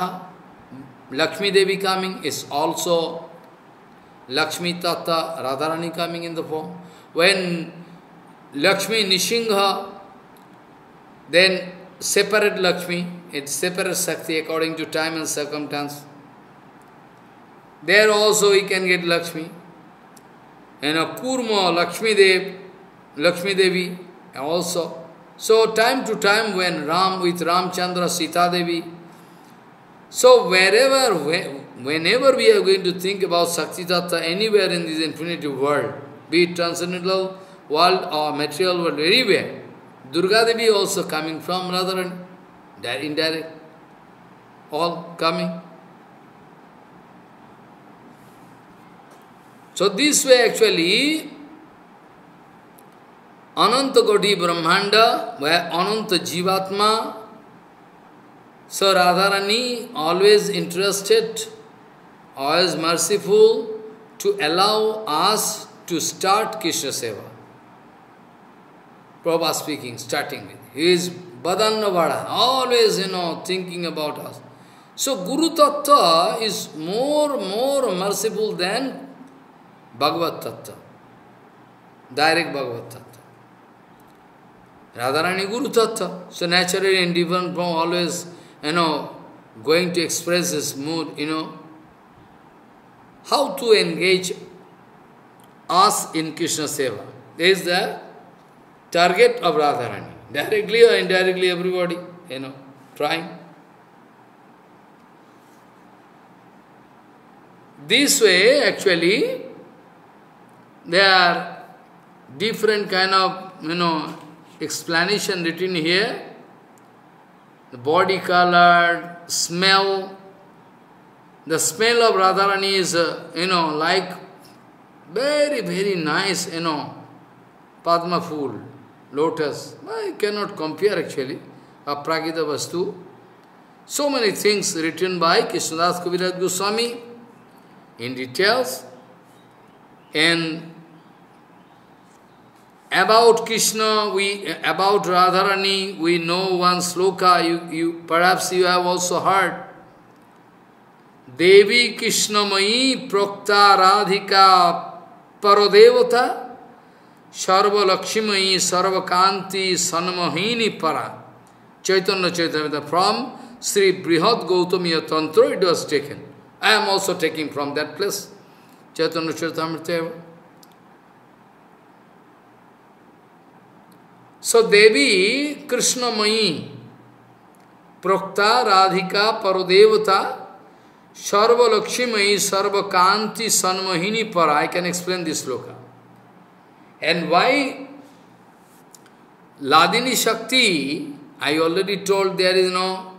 Devi coming is also Lakshmi Tattva, Radharani coming in the form. When Lakshmi Nishingha, then separate Lakshmi, it's separate Shakti according to time and circumstance. There also he can get Lakshmi. And a Kurma, Lakshmi Devi also. So time to time when with Ramchandra, Sita Devi, so whenever we are going to think about Shakti Tattva anywhere in this infinite world, be it transcendental world or material world, anywhere, Durga Devi also coming from Radharani, indirect, all coming. So this way actually, Ananta Koti Brahmanda, where Ananta Jivatma, so Radharani always interested, always merciful to allow us to start Krishna Seva. Prabhupada speaking, starting with. He is Badannavara, always, thinking about us. So Guru Tattva is more merciful than Bhagavad Tattva, direct Bhagavad Tattva. Radharani Guru Tattva. So naturally in different form, always, going to express his mood, how to engage us in Krishna Seva. This is the target of Radharani. Directly or indirectly everybody, trying. This way actually, there are different kind of, explanation written here. The body color, smell. The smell of Radharani is, like very nice, Padma fool, lotus. I cannot compare actually, Aprakita Vastu. So many things written by Krishnadas Kaviraj Goswami in details. And about Krishna, about Radharani, we know one sloka, perhaps you have also heard. Devi Krishnamayi Prokta Radhika Parodevata Sarva Lakshimayi Sarva Kanti Sanmahini Para. Chaitanya Chaitamrita, from Sri Brihad Gautamiya Tantra it was taken. I am also taking from that place. Chaitanya Chaitamrita. So Devi Krishnamayi Prokta Radhika Parodevata Sarva Lakshimayi Sarva Kanti Sanmahini Para. I can explain this sloka. And why Ladini Shakti, I already told there is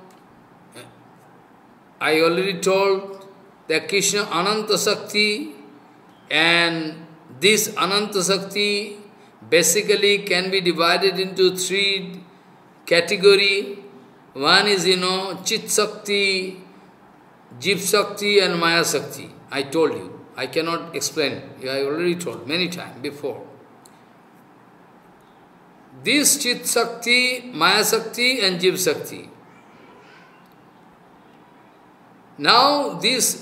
I already told that Krishna Ananta Shakti, and this Ananta Shakti basically can be divided into three category. One is, Chit Shakti, Jeev Shakti and Maya Shakti. I told you. I cannot explain. I already told many times before. This Chit Shakti, Maya Shakti and Jeev Shakti. Now this,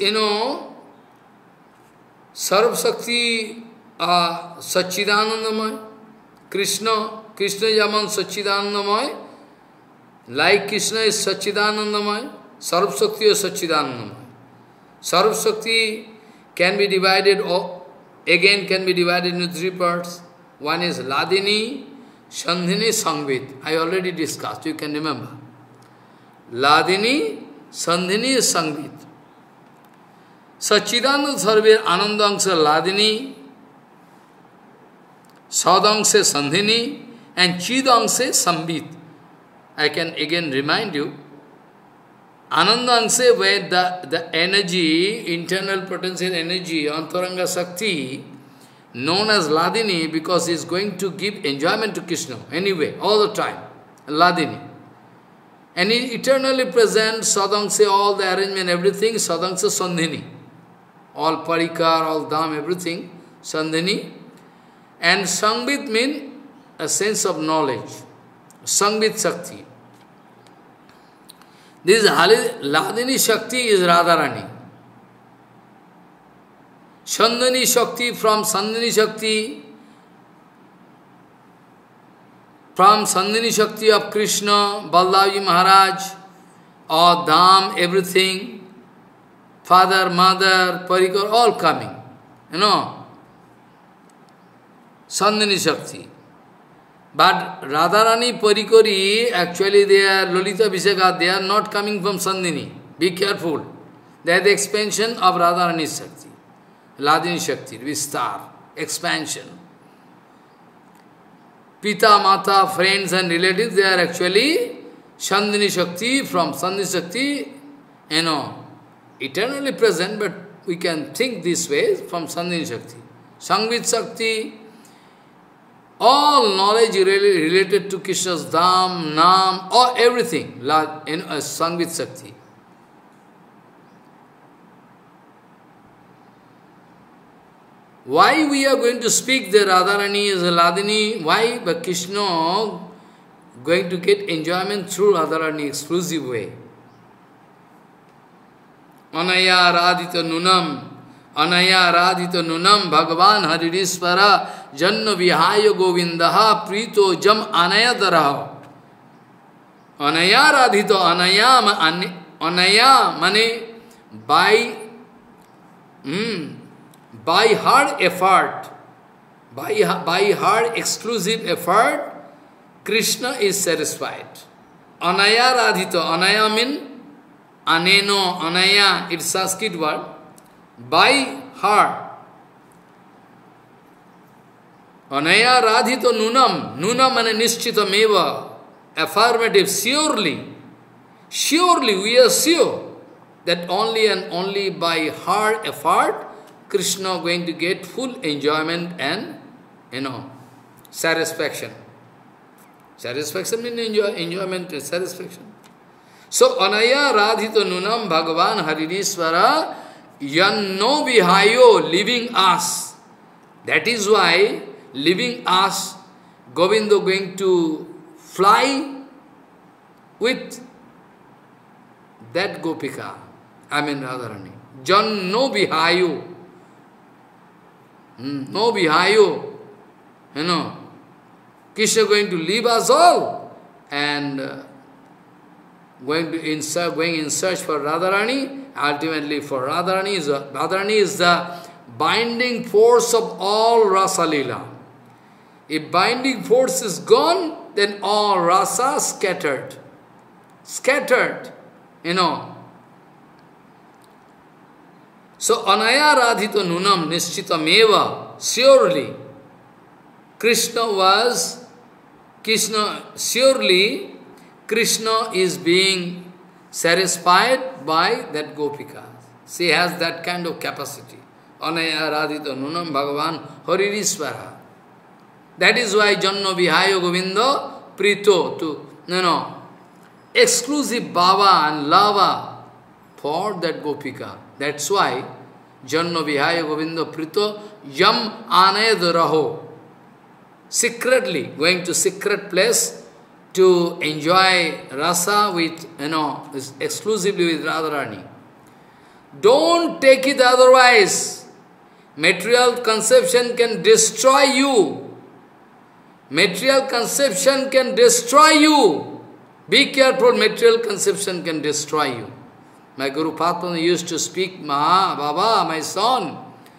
Sarv Shakti are Satchidanandamaya. Krishna Yaman Satchidanandamaya. Like Krishna is Satchidanandamaya, Sarv Shakti is Satchidanandamaya. Sarv Shakti can be divided, into three parts. One is Ladini, Sandhini, Sangvit. I already discussed, you can remember. Ladini, Sandhini, Sangvit. Satchidananda Sarve Anandangsa Ladini, Sadangse Sandhini, and Chidangse Sambit. I can again remind you, Anandangse, where the energy, internal potential energy, Antaranga Shakti, known as Ladini, because he is going to give enjoyment to Krishna, anyway, all the time, Ladini. And he eternally present, Sadangse, all the arrangement, everything, Sadangse Sandhini. All parikar, all dham, everything, Sandhini. And Sangbit means a sense of knowledge. Sangbit Shakti. This Ladini Shakti is Radharani. Sandhini Shakti from Sandhini Shakti of Krishna, Baldavi Maharaj, or Dham, everything, father, mother, parikar, all coming. Sandhini Shakti. But Radharani Parikari, actually they are Lolita Vishaka, they are not coming from Sandhini. Be careful. They are the expansion of Radharani Shakti. Ladini Shakti, Vistar, expansion. Pita, Mata, friends and relatives, they are actually Sandhini Shakti, from Sandhini Shakti, eternally present, but we can think this way, from Sandhini Shakti. Sangvit Shakti, all knowledge related to Krishna's Dham, Nam, or everything, Sangvit Shakti. Why we are going to speak the Radharani is a Ladini? Why? But Krishna going to get enjoyment through Radharani exclusive way. Anaya Radhita Nunam, Bhagavan Haridisvara, Janna Vihaya Govindaha, Prito Jam Anaya Daraha. Anaya Radhita, Anaya mane by hard effort, by hard exclusive effort, Krishna is satisfied. Anaya Radhita, Anaya means Aneno, Anaya, it's Sanskrit word. By her. Anaya Radhito Nunam. Nunam and Nishchita Meva. Affirmative, surely. Surely, we are sure that only and only by her effort, Krishna going to get full enjoyment and, satisfaction. Satisfaction means enjoyment, satisfaction. So, Anaya Radhito Nunam Bhagavan Haridisvara Yanno Vihayo, leaving us. That is why, leaving us, Govinda going to fly with that Gopika. Radharani. Janno Vihayo. No Vihayo. Krishna going to leave us all and going in search for Radharani. Ultimately, for Radharani is the binding force of all Rasa Leela. If binding force is gone, then all Rasa scattered. Scattered, So, Anaya Radhito Nunam Nishchitameva, surely, surely, Krishna is being satisfied by that Gopika. She has that kind of capacity. Anaya Radhito Nunam Bhagavan Haridisvara. That is why Janno Vihaya Govinda Prito to exclusive bhava and lava for that gopika. That's why Janno Vihaya Govinda Prito Yam Anayad Raho. Secretly, going to secret place to enjoy rasa with, exclusively with Radharani. Don't take it otherwise. Material conception can destroy you. Material conception can destroy you. Be careful, material conception can destroy you. My Guru Padma used to speak, Baba, my son,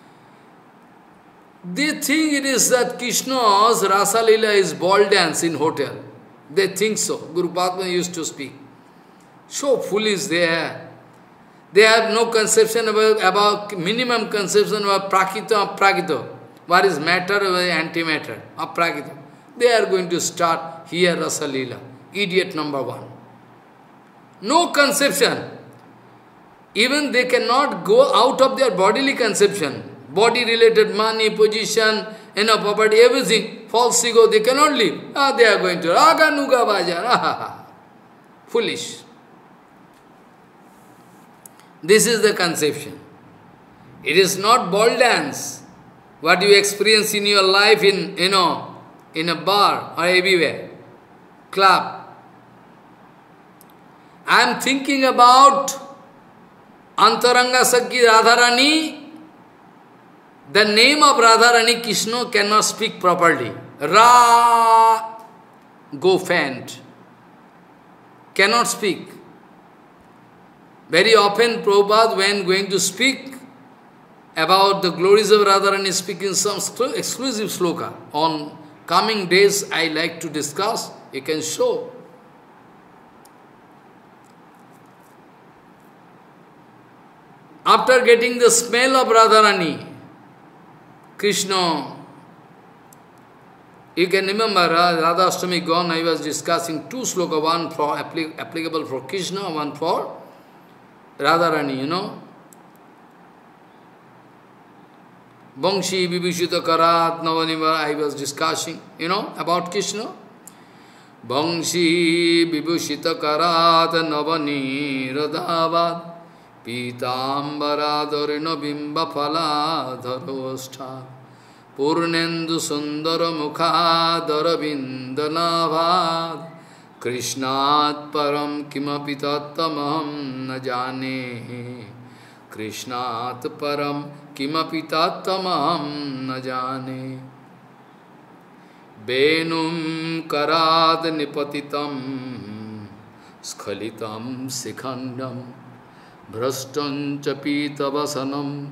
they think it is that Krishna's Rasa Leela is ball dance in hotel. They think so. Guru Padma used to speak. So foolish they are. They have no conception about minimum conception about prakita, aprakita. What is matter or antimatter, aprakita. They are going to start here Rasa Leela. Idiot number one. No conception. Even they cannot go out of their bodily conception. Body-related money, position, property, everything. False ego, they cannot live. They are going to raga nuga baja. Foolish. This is the conception. It is not ball dance. What you experience in your life in a bar or everywhere. Club. I am thinking about Antaranga Sakhi Radharani. The name of Radharani Krishna cannot speak properly. Ra, go faint. Cannot speak. Very often Prabhupada, when going to speak about the glories of Radharani, speaking some exclusive sloka. On coming days I like to discuss, you can show. After getting the smell of Radharani, Krishna, you can remember Radha Ashtami gone, I was discussing two sloka, one for applicable for Krishna, one for Radharani, Bangshi Vibhushita Karat Navanima, I was discussing, about Krishna. Bangshi Vibhushita Karat Navani Radhavad Pitambara Dharina Bimba Phala Dharostha Purnendu Sundara Mukha Daravindanavad Krishnat Param Kimapi Tattamaham Na Jane Krishnat Param Kimapi Tattamaham Na Jane Benum Karad Nipatitam Skhalitam Sikhandam Bhrastan Chapita Vasanam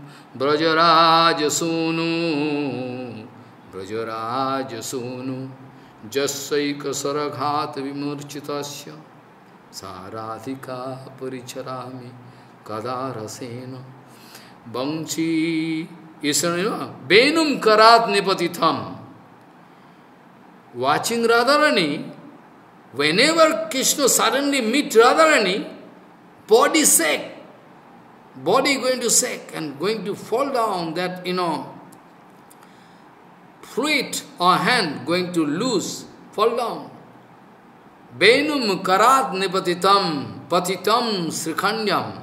Brajarajasunu Brajarajasunu Jasaika Saraghat Vimurchitasya Saradhika Paricharami Kadarasena Bangchi Benum Karat Nipatitham. Watching Radharani, whenever Krishna suddenly meet Radharani, body shake. Body going to shake and going to fall down, that, fluid or hand going to loose, fall down. Benum karat nipatitam, patitam srikhandam.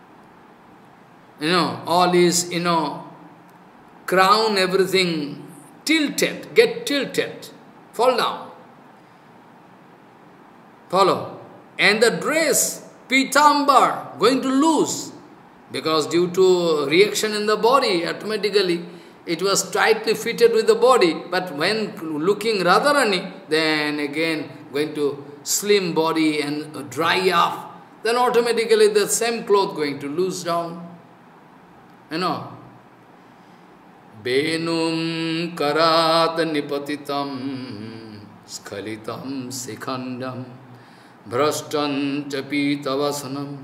All is, crown, everything tilted, get tilted, fall down. Follow. And the dress, pitambar, going to lose. Because due to reaction in the body, automatically, it was tightly fitted with the body. But when looking Radharani, then again going to slim body and dry up. Then automatically the same cloth going to lose down. Benum karat nipatitam skhalitam sikhandam Bhrastan chapitavasanam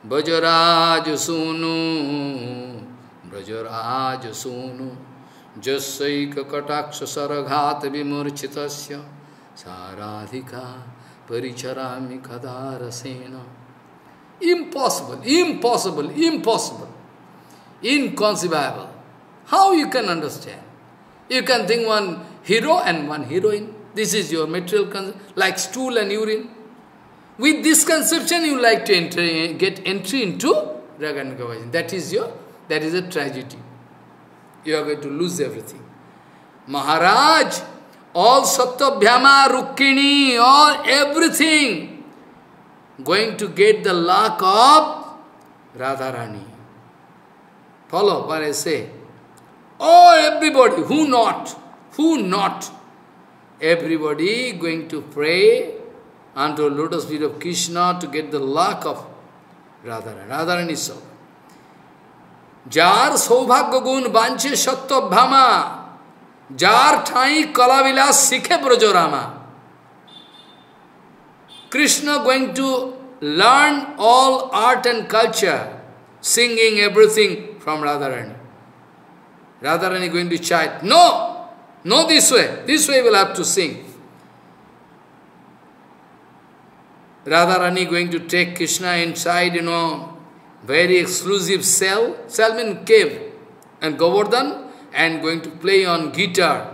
Brajarajasunu Brajarajasunu Jasaika Kataksha Saraghat Vimurchitasya Saradhika Paricharami Kadarasena. Impossible, impossible, impossible, inconceivable. How you can understand? You can think one hero and one heroine. This is your material concept, like stool and urine. With this conception, you like to get entry into Raganuga Bhajan. That is a tragedy. You are going to lose everything. Maharaj, all Satyabhyama, Rukkini, all everything, going to get the luck of Radharani. Follow what I say. Oh, everybody, who not? Who not? Everybody going to pray unto lotus feet of Krishna to get the luck of Radharani. Radharani is so. Jar Saubhagya Gun Banche Satyabhyama, Jar Thai Kalavilas Sikhe Brajorama. Krishna going to learn all art and culture, singing everything from Radharani. Radharani going to chant, no, no this way we'll have to sing. Radharani going to take Krishna inside, very exclusive cell means cave, and Govardhan, and going to play on guitar,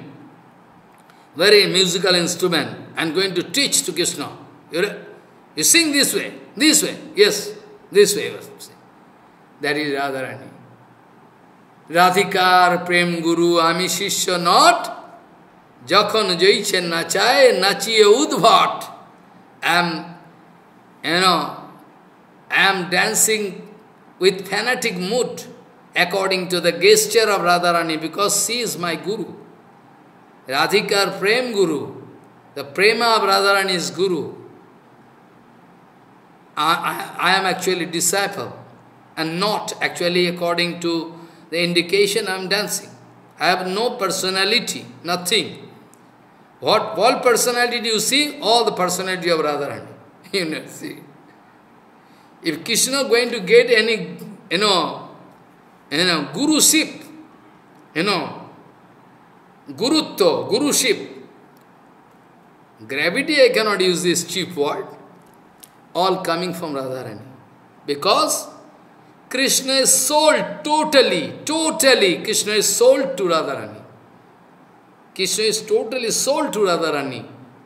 very musical instrument, and going to teach to Krishna. You sing this way, yes, this way. That is Radharani. Radhikar Prem Guru Ami Shishya not, Jakhon Jaiche Nachaye Nachiye Udbhat. I am dancing with fanatic mood according to the gesture of Radharani because she is my Guru. Radhikar Prem Guru. The prema of Radharani is Guru. I am actually disciple and not actually according to the indication I am dancing. I have no personality, nothing. What personality do you see? All the personality of Radharani. See. If Krishna going to get any, guruship, guruship, gravity, I cannot use this cheap word, all coming from Radharani. Because Krishna is sold totally, Krishna is sold to Radharani. Krishna is totally sold to Radharani.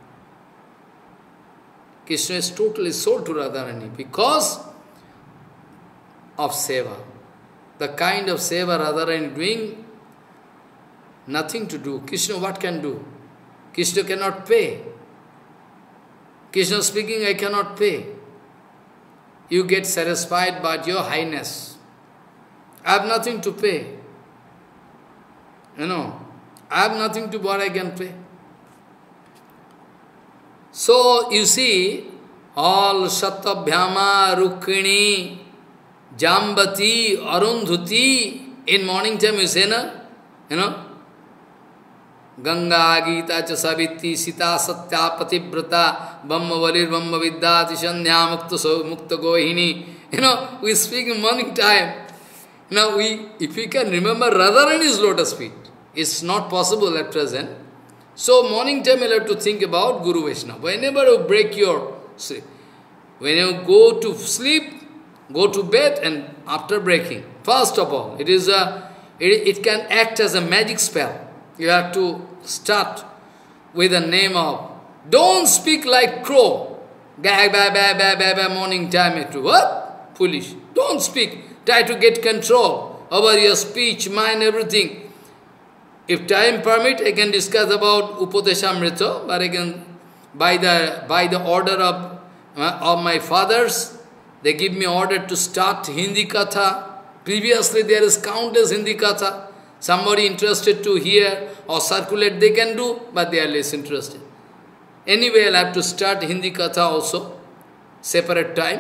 Krishna is totally sold to Radharani because of seva. The kind of seva Radharani doing, nothing to do. Krishna what can do? Krishna cannot pay. Krishna speaking, I cannot pay. You get satisfied by your highness. I have nothing to pay. I have nothing to what I can pay. So, you see, all Satyabhyama, Rukkini, Jambati, Arundhuti, in morning time you say, Ganga, Gita, Savitri, Sita, Satya, Patibrata, Brahma Valir, Brahma Vidya, Tishandhya, Mukta Gohini. We speak in morning time. If we can remember Radharani's lotus feet, it's not possible at present. So morning time you'll have to think about Guru Vaishnava. Whenever you break your sleep, when you go to sleep, go to bed, and after breaking, first of all, it can act as a magic spell. You have to start with the name of, don't speak like crow. Morning time, what? Foolish. Don't speak. Try to get control over your speech, mind, everything. If time permit, I can discuss about Upadeshamrita, but I can, by the order of my fathers, they give me order to start Hindi Katha. Previously there is countless Hindi Katha. Somebody interested to hear or circulate, they can do, but they are less interested. Anyway, I'll have to start Hindi Katha also, separate time.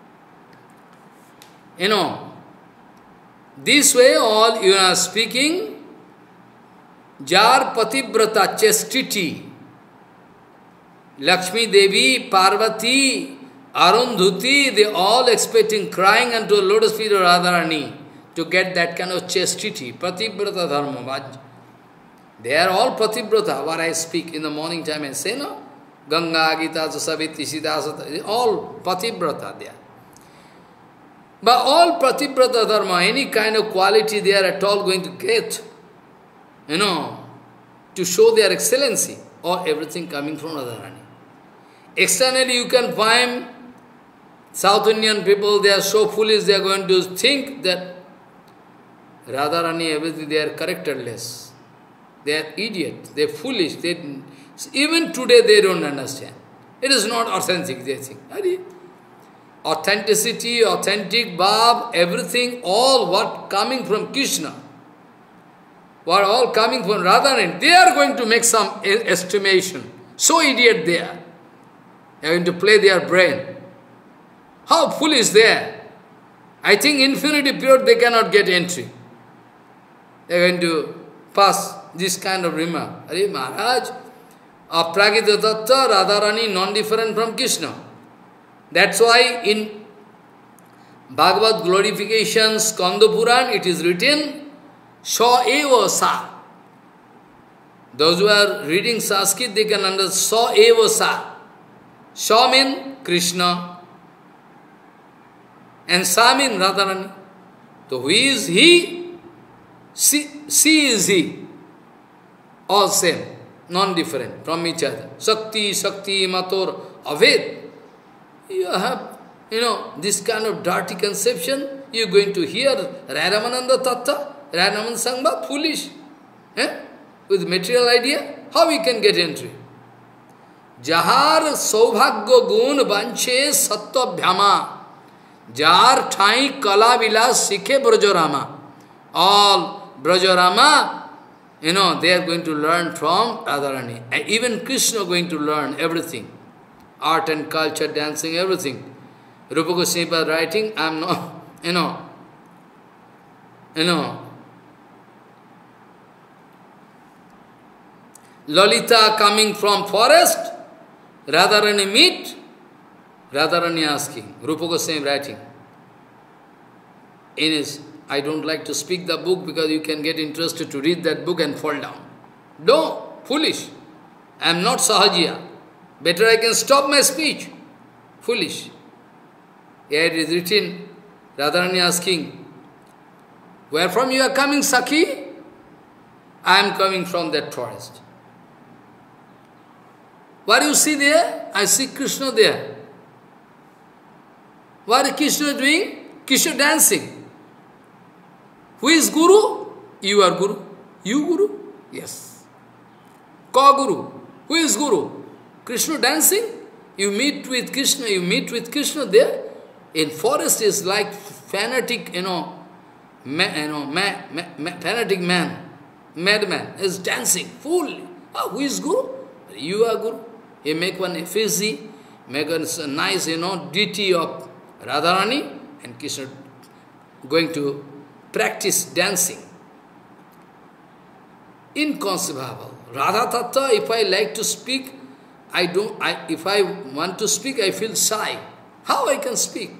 This way all you are speaking, Jar Patibrata, chastity, Lakshmi Devi, Parvati, Arundhuti, they all expecting, crying unto the lotus feet of Radharani to get that kind of chastity, Patibrata Dharma. They are all Patibrata, what I speak in the morning time and say, no? Ganga, Gita, Savitri, Siddhasata, all Patibrata there. But all Patibrata Dharma, any kind of quality they are at all going to get, to show their excellency, or everything coming from Radharani. Externally you can find South Indian people, they are so foolish, they are going to think that Radharani, everything, they are characterless. They are idiots, they are foolish. Even today they don't understand. It is not authentic, they think. Authenticity, authentic bhav, everything, all what coming from Krishna, what all coming from Radharani, they are going to make some estimation. So idiot they are. They are going to play their brain. How foolish they are. I think infinity period they cannot get entry. They are going to pass this kind of remark. Are Maharaj, Apragita Tattva, Radharani non-different from Krishna. That's why in Bhagavad glorification, Skanda Puran, it is written, Sa eva sa. Those who are reading Sanskrit, they can understand Sa eva sa. Sa means Krishna. And Sa means Radharani. So who is he? She is he. All same, non-different from each other. Shakti, Shakti, Mator, Aved. You have, this kind of dirty conception. You are going to hear Ramananda Tattva, Ramananda Sangha, foolish. With material idea, how we can get entry? Jahar Saubhagya Gun Banche Sattva Bhyama. Jar Thai Kala Vilas Sikhe Brajarama. All Brajarama, they are going to learn from Radharani. And even Krishna going to learn everything. Art and culture, dancing, everything. Rupa Goswami writing, I am not, Lalita coming from forest, Radharani meet, Radharani asking, Rupa Goswami writing. I don't like to speak the book because you can get interested to read that book and fall down. No, foolish. I am not Sahajiya. Better I can stop my speech. Foolish. Here it is written, Radharani asking, where from you are coming, Sakhi? I am coming from that forest. What do you see there? I see Krishna there. What is Krishna doing? Krishna dancing. Who is Guru? You are Guru. You Guru? Yes. Ka Guru. Who is Guru? Krishna dancing? You meet with Krishna there. In forest is like fanatic, fanatic man, madman is dancing, fool. Who is Guru? You are Guru. He make one effigy, make a nice, deity of Radharani, and Krishna going to practice dancing. Inconceivable. Radha Tattva, if I like to speak, if I want to speak, I feel shy. How I can speak?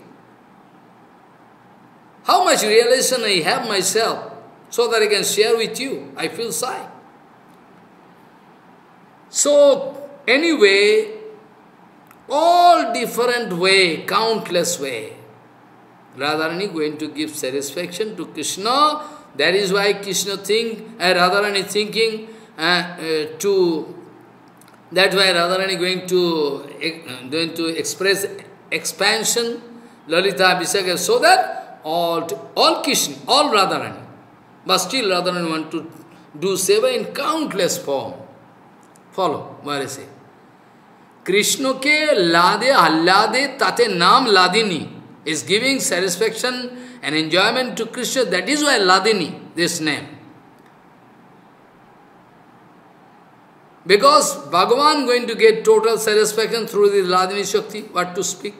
How much realization I have myself, so that I can share with you. I feel shy. So, anyway, all different way, countless way, Radharani going to give satisfaction to Krishna. That is why Krishna Radharani thinking that's why Radharani going to express expansion, Lalita Abhishek, so that all Krishna, all Radharani. But still Radharani want to do seva in countless form. Follow, what I say. Krishna ke lade allade tate naam ladini is giving satisfaction and enjoyment to Krishna. That is why Ladini, this name. Because Bhagavan going to get total satisfaction through this Ladini Shakti, what to speak.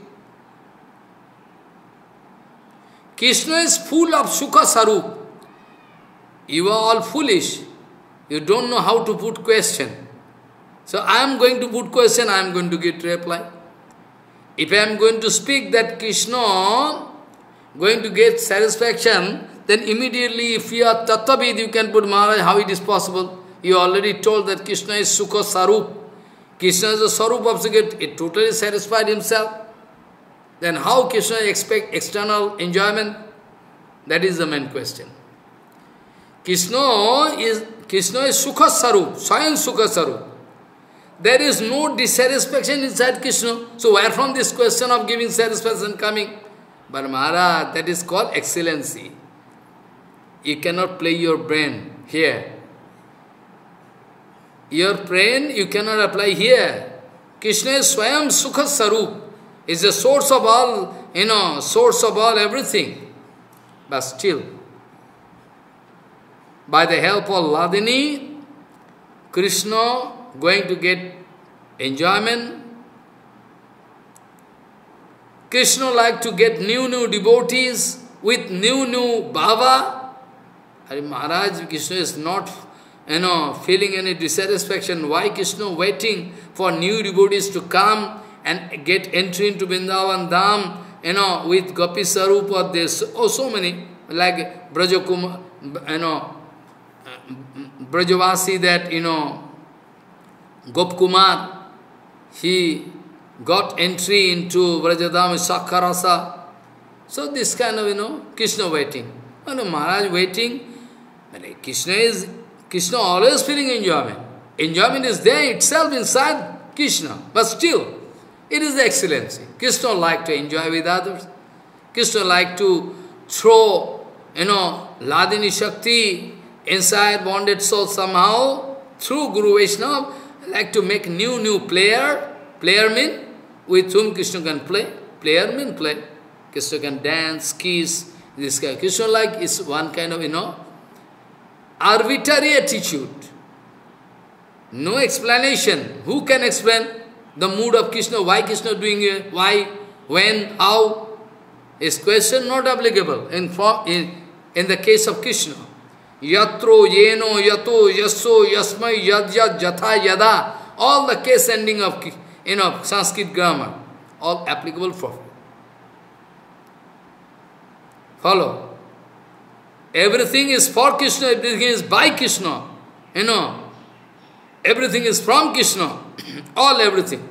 Krishna is full of Sukha Sarup. You are all foolish. You don't know how to put question. So I am going to put question, I am going to get reply. If I am going to speak that Krishna going to get satisfaction, then immediately if you are Tattvavid, you can put Maharaj, how it is possible? You already told that Krishna is Sukha Sarup. Krishna is the Sarup of Sukha, it totally satisfied himself. Then how Krishna expect external enjoyment? That is the main question. Krishna is Sukha Sarup, Swayam Sukha Sarup. There is no dissatisfaction inside Krishna. So where from this question of giving satisfaction coming? But Maharaj, that is called excellency. You cannot play your brain here. Your brain you cannot apply here. Krishna is Swayam Sukha Sarup. Is the source of all, source of all everything. But still, by the help of Ladini, Krishna going to get enjoyment. Krishna like to get new devotees with new bhava. Hari Maharaj, Krishna is not, feeling any dissatisfaction. Why Krishna waiting for new devotees to come and get entry into Vrindavan Dham, with Gopi Sarupa, there's so many, like Brajakuma, Brajavasi, that, Gopkumar, he got entry into Vrajadam Sakharasa. So this kind of, Krishna waiting. Maharaj waiting. Krishna always feeling enjoyment. Enjoyment is there itself inside Krishna. But still, it is the excellency. Krishna like to enjoy with others. Krishna like to throw, Ladini Shakti inside bonded soul somehow. Through Guru Vaishnava, like to make new player. Player mean with whom Krishna can play. Player mean play. Krishna can dance, kiss, this guy. Krishna like is one kind of, arbitrary attitude. No explanation. Who can explain the mood of Krishna? Why Krishna doing it? Why? When? How? Is question not applicable in the case of Krishna. Yatro, yeno, yato, yaso, yasmai, yad, yad, jatha, yada. All the case ending of Sanskrit grammar. All applicable for. Follow. Everything is for Krishna, everything is by Krishna. Everything is from Krishna. All everything.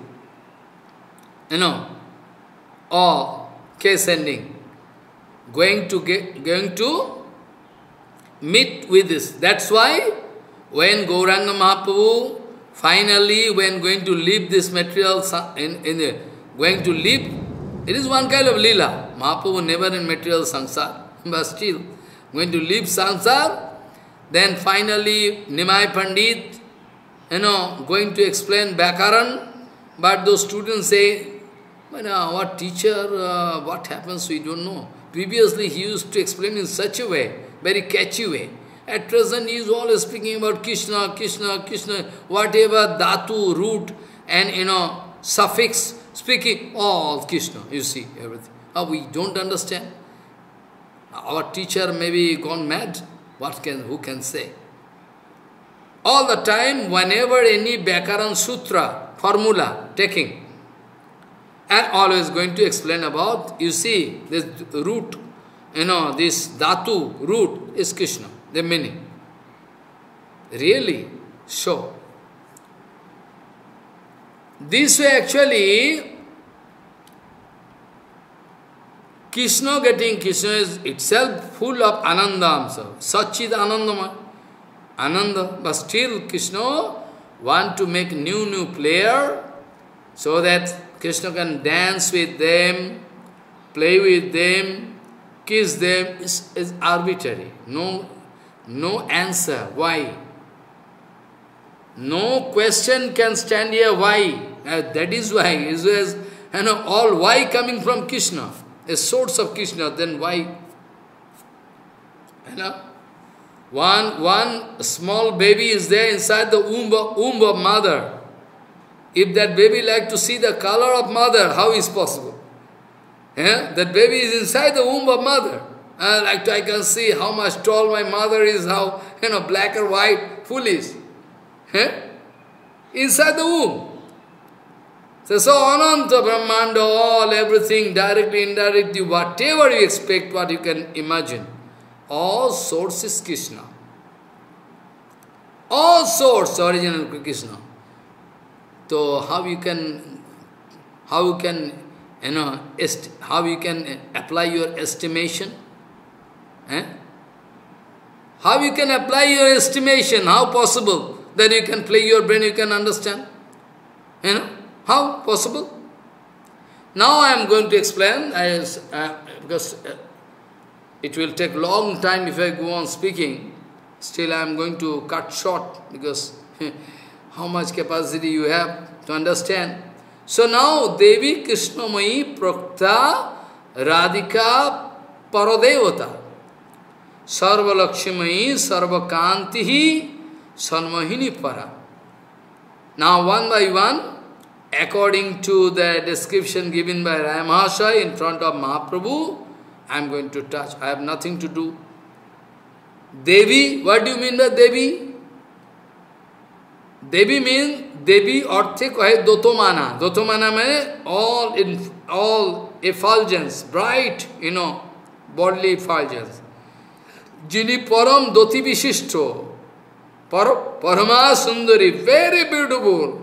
All case ending. Going to meet with this. That's why when Gauranga Mahaprabhu finally when going to leave this material going to leave, it is one kind of lila. Mahaprabhu never in material sansar, but still going to leave sansar, then finally Nimai Pandit, going to explain Bhakaran, but those students say, our teacher, what happens, we don't know. Previously he used to explain in such a way, very catchy way. At present he is always speaking about Krishna, Krishna, Krishna, whatever dhatu, root, and suffix, speaking all Krishna, you see, everything. We don't understand. Our teacher may be gone mad. Who can say? All the time, whenever any Bhakaran Sutra, formula, taking, and always going to explain about, you see, this root, this dhatu, root is Krishna, the meaning. Really, so. This way actually, Krishna is itself full of Ananda himself. Sachid Anandama. Ananda. But still Krishna want to make new player so that Krishna can dance with them, play with them, kiss them. Is arbitrary. No answer. Why? No question can stand here. Why? That is why. It is, all why coming from Krishna. A source of Krishna, then why? One small baby is there inside the womb of mother. If that baby like to see the color of mother, how is possible? That baby is inside the womb of mother. I can see how much tall my mother is, how black or white, foolish. Inside the womb. So Ananta Brahmanda, all, everything, directly, indirectly, whatever you expect, what you can imagine, all source is Krishna. All source, original Krishna. So how you can apply your estimation? How you can apply your estimation? How possible that you can play your brain, you can understand? How possible? Now I am going to explain, because it will take long time if I go on speaking. Still I am going to cut short, because how much capacity you have to understand. So now, Devi Krishnamayi Prakta Radhika Paradevata Sarva Lakshmimayi Sarva Kantihi Sarvahini Para. Now one by one, according to the description given by Raya Mahasaya in front of Mahaprabhu, I am going to touch. I have nothing to do. Devi, what do you mean by Devi? Devi means, Devi arthe kahe dotomana. Dotomana means all effulgence, bright, bodily effulgence. Jini param doti vishishto. Parama sundari, very beautiful.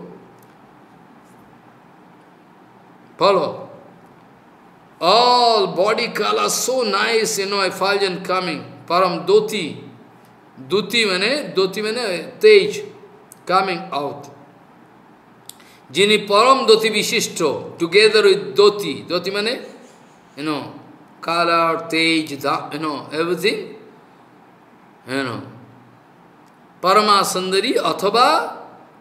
Follow. All body color so nice, effulgent coming. Param doti. Doti mane tej, coming out. Jini param doti vishishto, together with doti. Doti mane, color, tej, everything. Parama sundari athava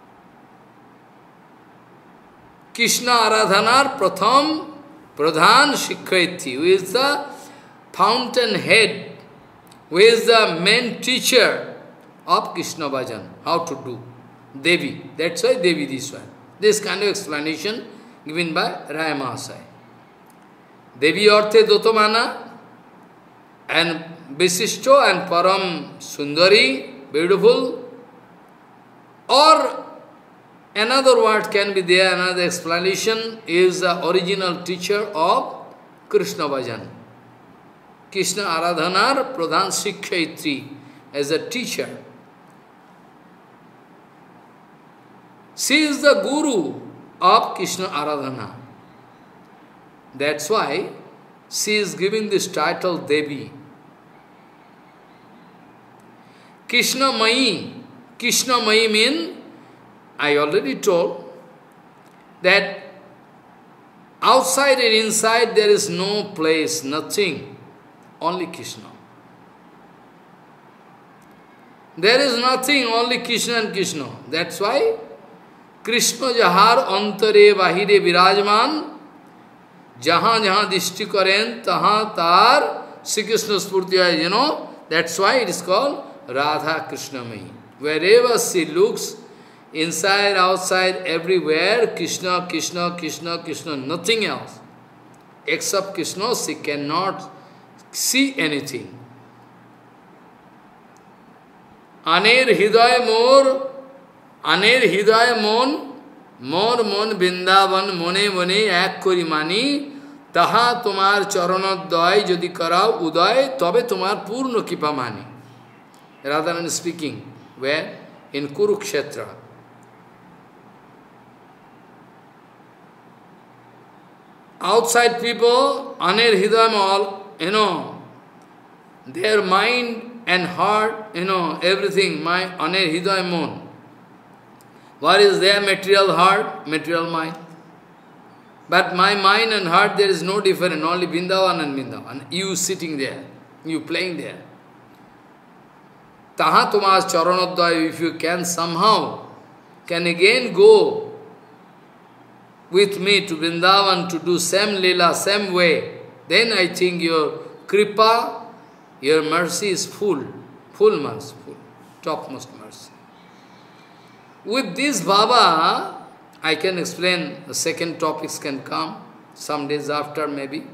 Krishna Aradhanar Pratham Pradhan Shikhayati, who is the fountainhead, who is the main teacher of Krishna Bhajan, how to do. Devi, that's why Devi this one. This kind of explanation given by Raya Mahasaya. Devi Arthe Dotomana and Visishto and Param Sundari, beautiful. Or another word can be there, another explanation is the original teacher of Krishna Bhajan. Krishna Aradhanar Pradhan Shikhayatri, as a teacher. She is the guru of Krishna Aradhana. That's why she is giving this title Devi. Krishna Mai. Krishna Mai means, I already told, that outside and inside there is no place, nothing, only Krishna. There is nothing, only Krishna and Krishna. That's why Krishna jahar antare bahire virajman, jahan jahan dishti karen, taha tar, Sri Krishna spurti, that's why it is called Radha Krishna Mai. Wherever she looks, inside, outside, everywhere, Krishna, Krishna, Krishna, Krishna, nothing else. Except Krishna, she cannot see anything. Aner hidaya mor mon bindavan mone mone ek kori mani, taha tomar charanodaya jodi karao uday, tobe tomar purno kipa mani. Radharani is speaking, where? In Kurukshetra. Outside people, Aner Hidayam all, their mind and heart, everything, my Aner Hidayam mon. What is their material heart, material mind? But my mind and heart, there is no difference, only Vrindavan and Vrindavan. You sitting there, you playing there. Taha Tomas Charanodaya, if you can somehow, can again go with me to Vrindavan to do same lila, same way, then I think your kripa, your mercy is full mercy, topmost mercy. With this Baba, I can explain, the second topics can come, some days after maybe.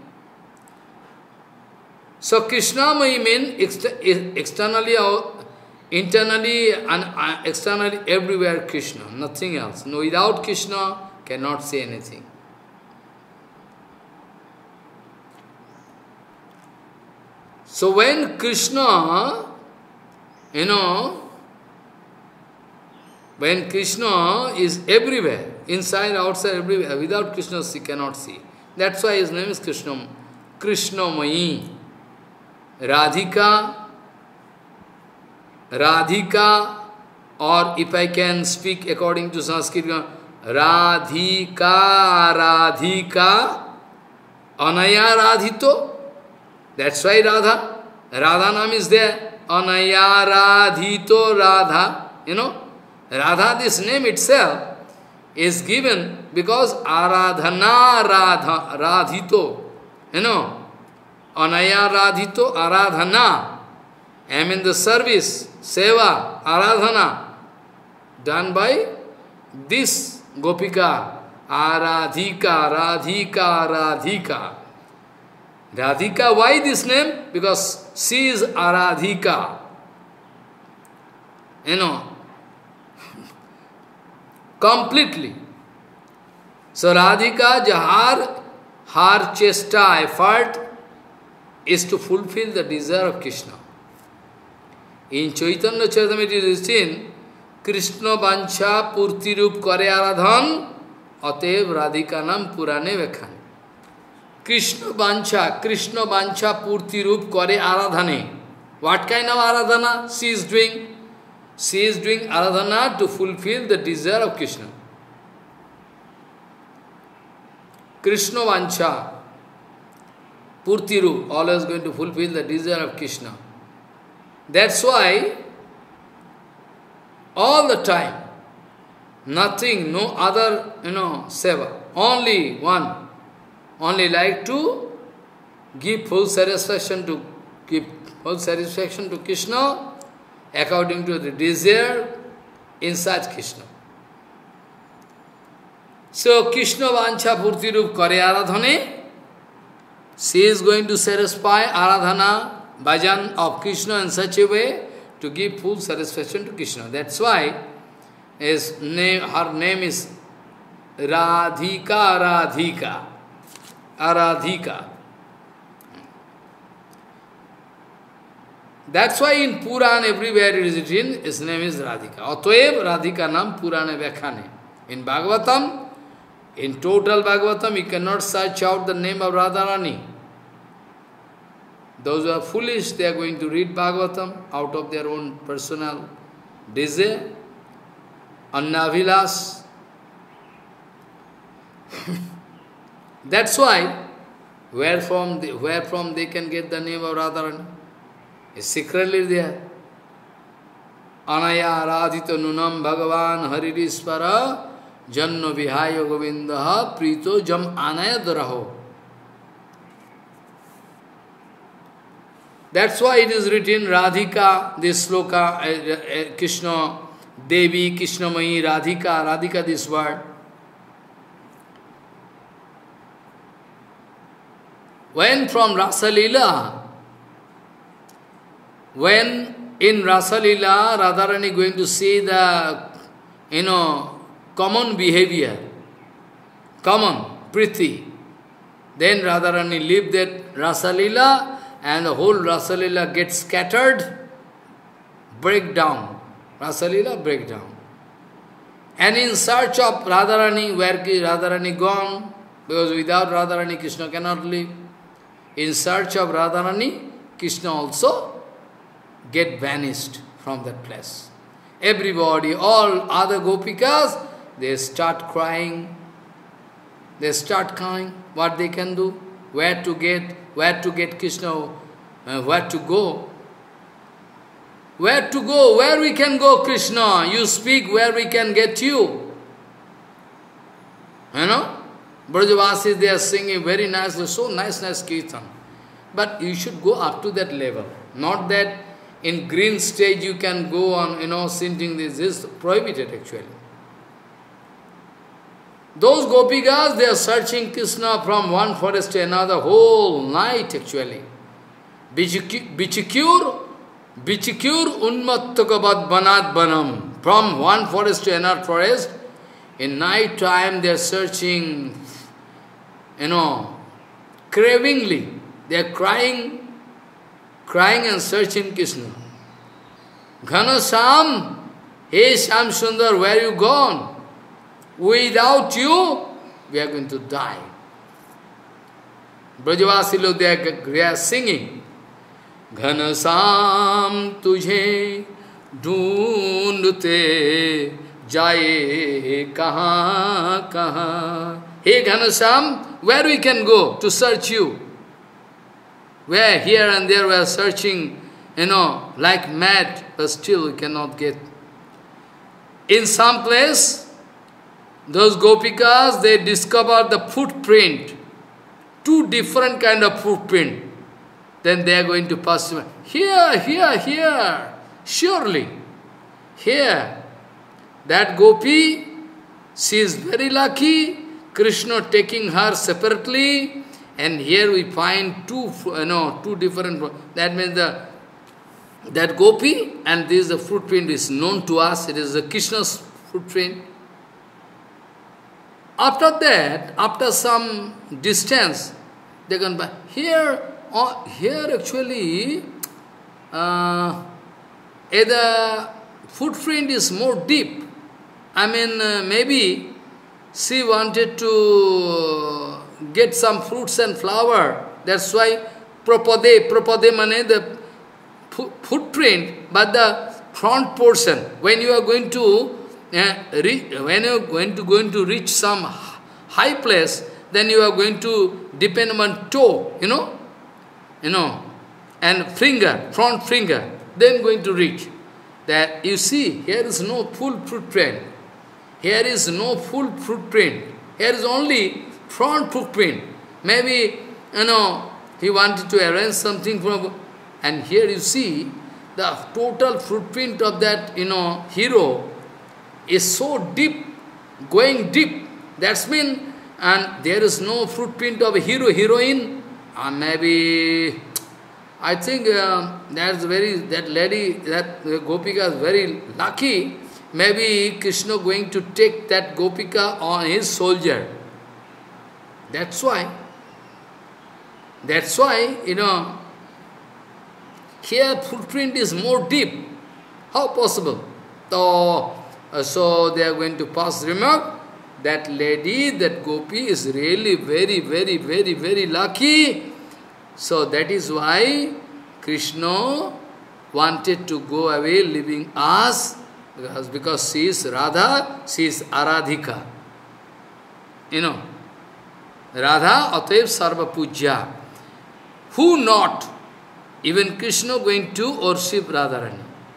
So Krishna Mai means externally, internally and externally, everywhere Krishna, nothing else. No, without Krishna, cannot say anything. So when Krishna, when Krishna is everywhere, inside, outside, everywhere, without Krishna she cannot see. That's why his name is Krishna, Krishnamayi. Radhika, or if I can speak according to Sanskrit, Radhika, Radhika, Anaya Radhito. That's why Radha. Radha Nam is there. Anaya Radhito Radha. You know, Radha, this name itself is given because Aradhana Radha, Radhito. You know, Anaya Radhito Aradhana. I am in the service, Seva, Aradhana, done by this Gopika, Aradhika, Radhika, Radhika. Radhika, why this name? Because she is Aradhika. You know, completely. So Radhika, her chesta effort is to fulfill the desire of Krishna. In Chaitanya Charitamrita it is written, Krishna Vancha Purti Rup Kare Aradhan, Atev Radhika Nam Purane Vekhan. Krishna Vancha Purti Rup Kare Aradhane. What kind of Aradhana she is doing? She is doing Aradhana to fulfill the desire of Krishna. Krishna Vancha Purti Rup, always going to fulfill the desire of Krishna. That's why, all the time, nothing, no other, seva, only one, only like to give full satisfaction to Krishna according to the desire inside Krishna. So, Krishna Vancha Purti Rup Kare Aradhane, she is going to satisfy Aradhana, bhajan of Krishna in such a way to give full satisfaction to Krishna. That's why her name is Radhika, Radhika, Aradhika. That's why in Puran everywhere it is written, his name is Radhika. Otoev Radhika Nam Purane Vekhane. In Bhagavatam, in total Bhagavatam, you cannot search out the name of Radharani. Those who are foolish, they are going to read Bhagavatam out of their own personal desire, Annavilas. That's why, where from they can get the name of Radharani? It's secretly there. Anaya Radhita Nunam Bhagavan Haridispara Janno Vihaya Govindaha Prito Jam Anaya Daraho. That's why it is written Radhika, this sloka, Krishna, Devi, Krishnamayi, Radhika, Radhika, this word. When from Rasalila, when in Rasalila, Radharani going to see the, common behavior, common, priti, then Radharani leave that Rasalila, and the whole Rasalila gets scattered, break down. Rasalila break down. And in search of Radharani, where Radharani gone? Because without Radharani, Krishna cannot live. In search of Radharani, Krishna also get vanished from that place. Everybody, all other gopikas, they start crying. They start crying. What they can do? Where to get Krishna, where to go? Where to go? Where we can go, Krishna? You speak where we can get you. Brajavasis, they are singing very nicely, so nice kirtan. But you should go up to that level. Not that in green stage you can go on, singing this is prohibited actually. Those gopikas, they are searching Krishna from one forest to another whole night actually. Bichikur unmattakabad banat banam. From one forest to another forest, in night time they are searching, cravingly. They are crying and searching Krishna. Ghanasam, hey Sham Sundar, where you gone? Without you, we are going to die. Brajavasi, they are singing. Ghanasam tujhe dhoondte jaye kahan kahan. Hey Ghanashyam, where we can go to search you? Where here and there we are searching, like mad, but still we cannot get. In some place, those gopikas, they discover the footprint, two different kind of footprint. Then they are going to pass here, here, here, surely, here. That gopi, she is very lucky, Krishna taking her separately, and here we find two different, that means that gopi, and this the footprint is known to us, it is the Krishna's footprint. After that, after some distance, they can buy. Here actually, the footprint is more deep. I mean, maybe she wanted to get some fruits and flower. That's why propade mane the footprint, but the front portion. When you are going to reach some high place, then you are going to depend on toe, and finger, front finger, then going to reach. That you see, here is no full footprint. Here is no full footprint. Here is only front footprint. Maybe, he wanted to arrange something from, and here you see, the total footprint of that, hero is so deep, going deep. That's mean, and there is no footprint of a hero, heroine, and maybe, I think that lady, that Gopika is very lucky. Maybe Krishna going to take that Gopika on his soldier. That's why, here footprint is more deep. How possible? So they are going to pass remark, that lady, that gopi is really very, very, very, very lucky. So that is why Krishna wanted to go away, leaving us, because she is Radha, she is Aradhika. Radha Ataiv Sarva Pujya. Who not? Even Krishna going to worship Radharani.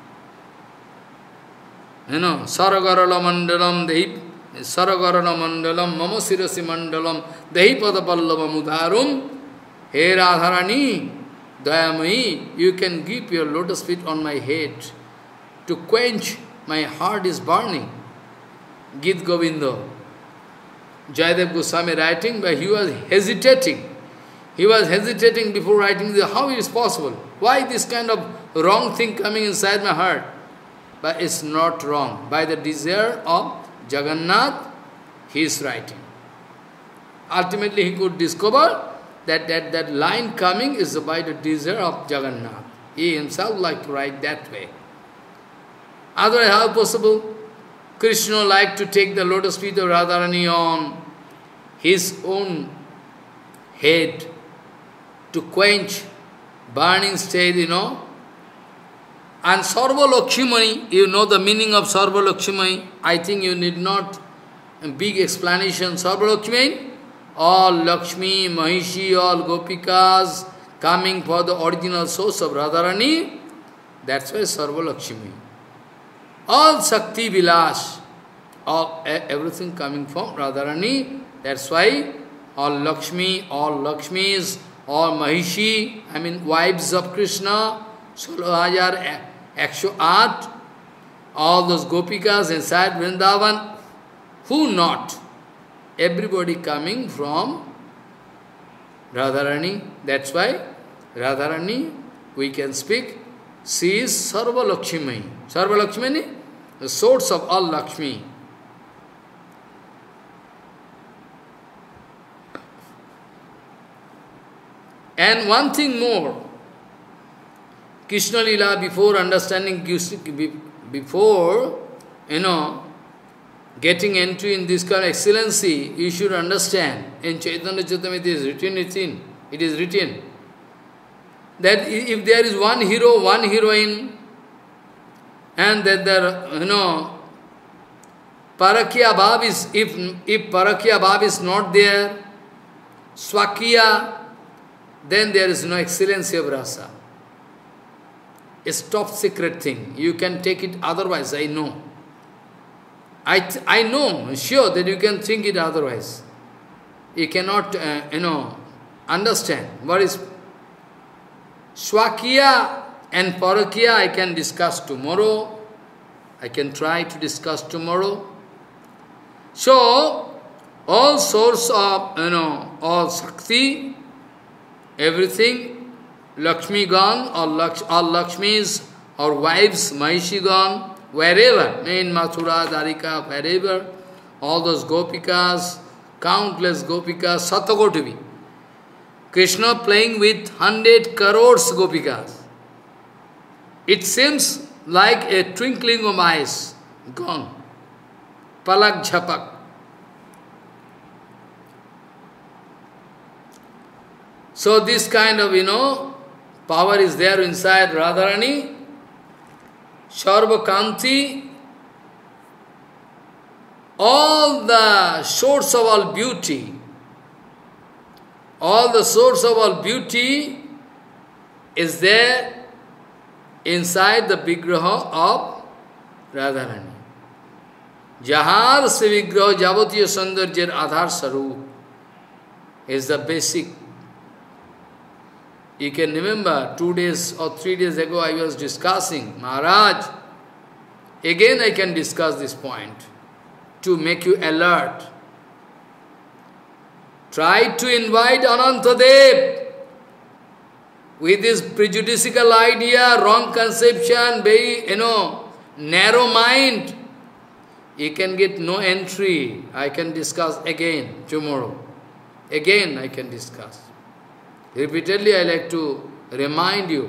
Saragarala Mandalam Dehi, Saragarala Mandalam, Mama Sirasi Mandalam, Dehi Padapallava Mudharum. Hey Radharani, Dayamai, you can keep your lotus feet on my head to quench, my heart is burning. Gita Govinda. Jayadev Goswami writing, but he was hesitating. He was hesitating before writing this. How it is possible? Why this kind of wrong thing coming inside my heart? But it's not wrong. By the desire of Jagannath, he is writing. Ultimately, he could discover that line coming is by the desire of Jagannath. He himself liked to write that way. Otherwise, how possible? Krishna liked to take the lotus feet of Radharani on his own head to quench burning state, And Sarva Lakshmani, you know the meaning of Sarva Lakshmani. I think you need not a big explanation. Sarva Lakshmani, all Lakshmi, Mahishi, all Gopikas coming for the original source of Radharani. That's why Sarva Lakshmi. All Shakti Vilas, everything coming from Radharani. That's why all Lakshmi, all Lakshmis, all Mahishi, wives of Krishna, 16,108, all those Gopikas inside Vrindavan, who not? Everybody coming from Radharani. That's why Radharani, we can speak, she is Sarva Lakshmi. Sarva Lakshmi, the source of all Lakshmi. And one thing more, Krishna Lila, before understanding, before, getting entry in this kind of excellency, you should understand. In Chaitanya Charitamrita it is written that if there is one hero, one heroine, and that there, Parakya bhav is, if Parakya bhav is not there, Swakya, then there is no excellency of rasa. It's top secret thing. You can take it otherwise, I know. I know, sure, that you can think it otherwise. You cannot, understand what is Swakya and Parakya. I can discuss tomorrow. I can try to discuss tomorrow. So, all source of, all Shakti, everything, Lakshmi Gan, all Lakshmis, or wives, Mahishi Gan, wherever, in Mathura, Dwarika, wherever, all those Gopikas, countless Gopikas, Satakotivi. Krishna playing with 100 crores Gopikas. It seems like a twinkling of eyes, gone. Palak Jhapak. So this kind of, power is there inside Radharani. Sarva Kanti, all the source of all beauty, is there inside the Vigraha of Radharani. Jahar se Vigraha Javatiya Saundarjyer Adhar Sarup is the basic. You can remember 2 days or 3 days ago I was discussing, Maharaj, again I can discuss this point to make you alert. Try to invite Anantadev with this prejudicial idea, wrong conception, very, narrow mind. You can get no entry. I can discuss again tomorrow. Again I can discuss. Repeatedly I like to remind you.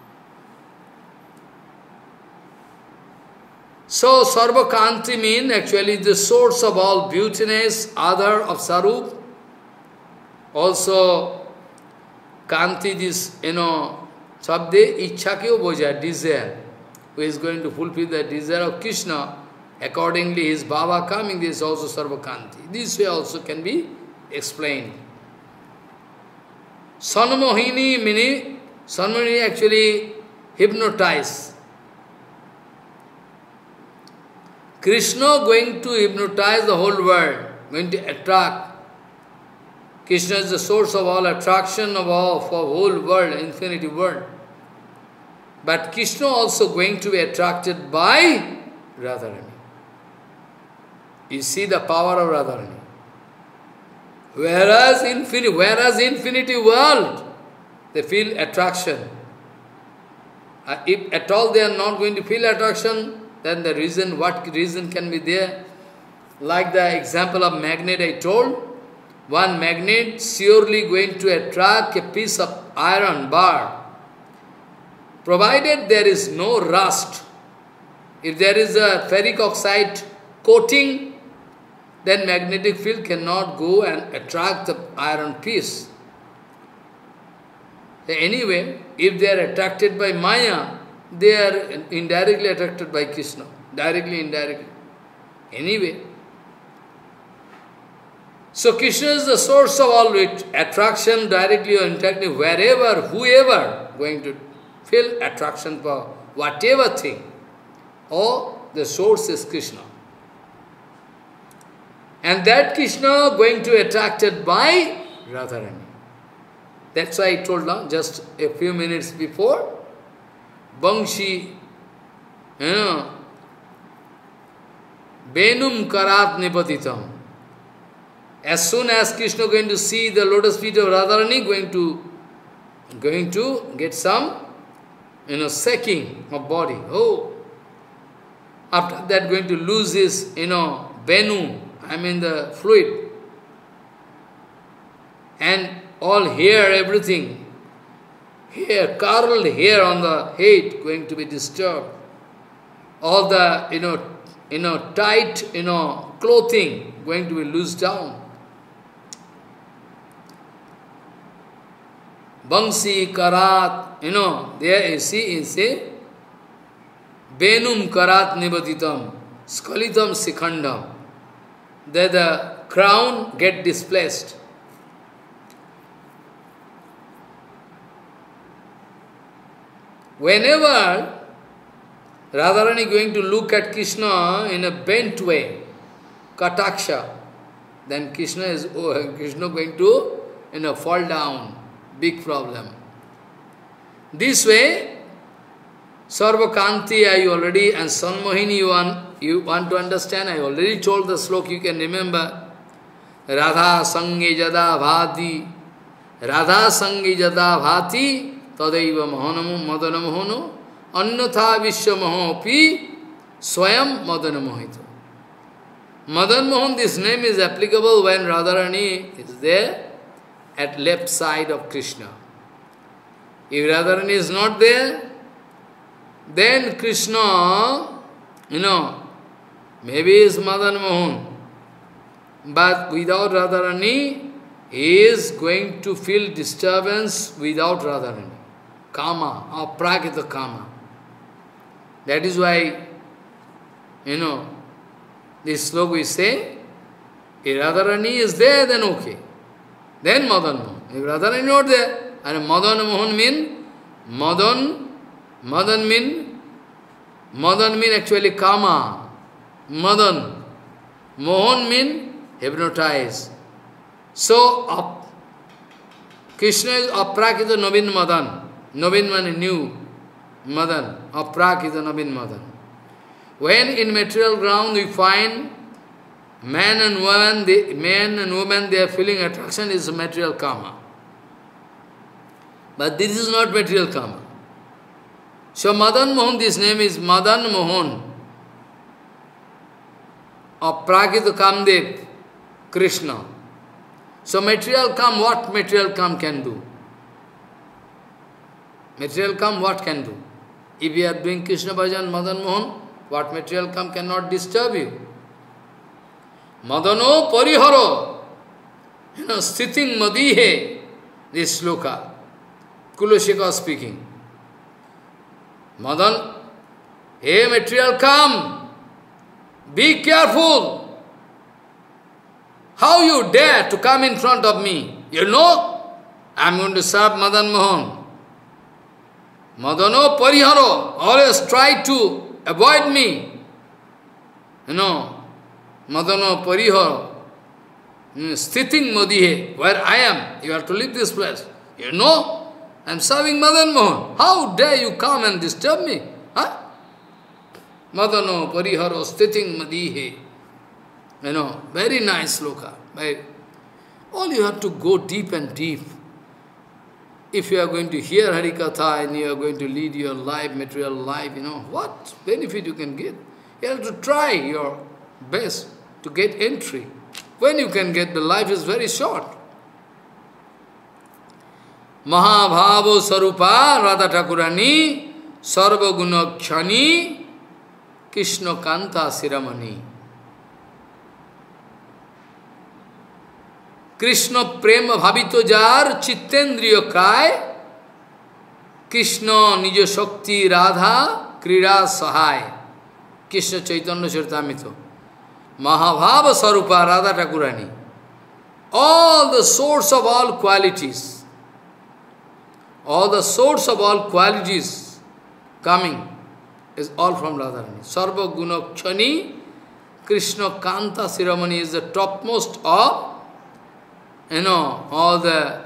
So, Sarva Kanti means actually the source of all beautiness, other of Sarup. Also, Kanti, this, Sabde Ichhakyo Boja, desire, who is going to fulfill the desire of Krishna. Accordingly, his Baba coming, this is also Sarva Kanti. This way also can be explained. Sanmohini meaning, Sanmohini actually hypnotize. Krishna going to hypnotize the whole world, going to attract. Krishna is the source of all attraction of all, for whole world, infinity world. But Krishna also going to be attracted by Radharani. You see the power of Radharani. Whereas infinity world, they feel attraction. If at all they are not going to feel attraction, then the reason, what reason can be there? Like the example of magnet I told, one magnet surely going to attract a piece of iron bar, provided there is no rust. If there is a ferric oxide coating, then magnetic field cannot go and attract the iron piece. Anyway, if they are attracted by Maya, they are indirectly attracted by Krishna. Directly, indirectly. Anyway. So Krishna is the source of all attraction, directly or indirectly, wherever, whoever going to feel attraction for whatever thing. Or the source is Krishna. And that Krishna going to be attracted by Radharani. That's why I told now, just a few minutes before, Bangshi, Venum Karat Nipatitam. As soon as Krishna going to see the lotus feet of Radharani, going to get some, shaking of body. Oh, after that going to lose his, Venu, the fluid. And all hair, everything. Hair, curled hair on the head going to be disturbed. All the, tight, clothing going to be loosed down. Bangsi, Karat, there you see, Venum Karat Nibaditam, Skalitam Sikhandam. that the crown get displaced. Whenever Radharani going to look at Krishna in a bent way, kataksha, then Krishna going to fall down. Big problem. This way, Sarvakanti I already, and Sanmohini you want to understand, I already told the sloka, you can remember. Radha sange jada bhati, Radha sange jada bhati, tadaiva mahanamu madana mohano, annatha vishya mahopi, swayam madana mohito. Madan Mohan, this name is applicable when Radharani is there at left side of Krishna. If Radharani is not there, then Krishna, maybe is Madan Mohan. But without Radharani, he is going to feel disturbance without Radharani. Kama, or prakita kama. That is why, this sloka we say, if Radharani is there, then okay. Then Madan Mohan. If Radharani is not there, and Madan Mohan mean actually kama. Madan. Mohan mean hypnotize. So, Krishna is aprakita Navin Madan. Navin means new. Madan. Aprakita Navin Madan. When in material ground we find man and woman, they are feeling attraction is material karma. But this is not material karma. So Madan Mohan, this name is Madan Mohan of Prakita Kamdev, Krishna. So material karma, what material karma can do? Material karma, what can do? If you are doing Krishna Bhajan, Madan Mohan, what material karma cannot disturb you? Madano pariharo, sitting madihe, this sloka, Kulashika speaking. Madan, hey material karma, be careful. How you dare to come in front of me? You know, I am going to serve Madan Mohan. Madano pariharo, always try to avoid me. Madano pariharo, sthithing madihe, where I am, you have to leave this place. You know, I am serving Madan Mohan. How dare you come and disturb me? Huh? Madano pariharo, sthithing madihe. Very nice sloka. All you have to go deep and deep. If you are going to hear Harikatha and you are going to lead your life, material life, what benefit you can get? You have to try your best to get entry. When you can get, the life is very short. Mahabhavo Sarupa Radha Thakurani Sarva Guna Kshani Krishna Kanta Siramani. Krishna Prema Bhavito Jar Chittendriya Kai Krishna Nija Shakti Radha Krida Sahai. Krishna Chaitanya Charitamrita. Mahabhava Sarupa Radha Thakurani. All the source of all qualities, coming is all from Radharani. Sarva Guna Kshani, Krishna Kanta Siramani is the topmost of, all the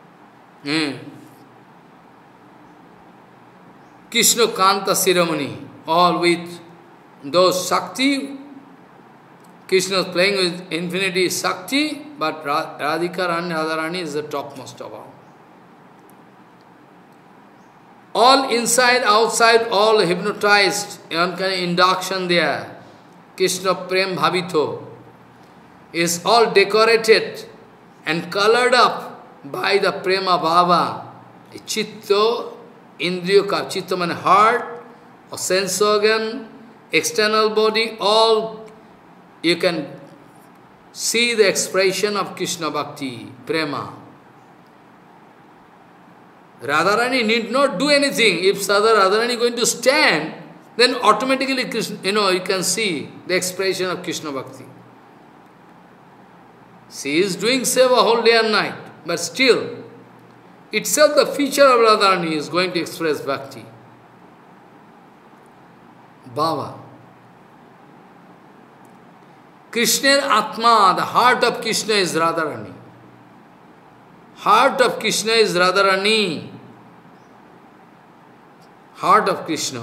Krishna Kanta Siramani, all with those Shakti. Krishna is playing with infinity Shakti, but Radhika Radharani is the topmost of all. All inside, outside, all hypnotized, one kind of induction there. Krishna Prem Bhavito is all decorated and colored up by the Prema Bhava. Chitta, Indriya, Chitta means heart, or sense organ, external body, all you can see the expression of Krishna Bhakti, Prema. Radharani need not do anything. If Radharani is going to stand, then automatically Krishna, you can see the expression of Krishna Bhakti. She is doing seva whole day and night, but still, itself the feature of Radharani is going to express bhakti. Bhava. Krishna Atma, the heart of Krishna is Radharani. Heart of Krishna is Radharani. Heart of Krishna.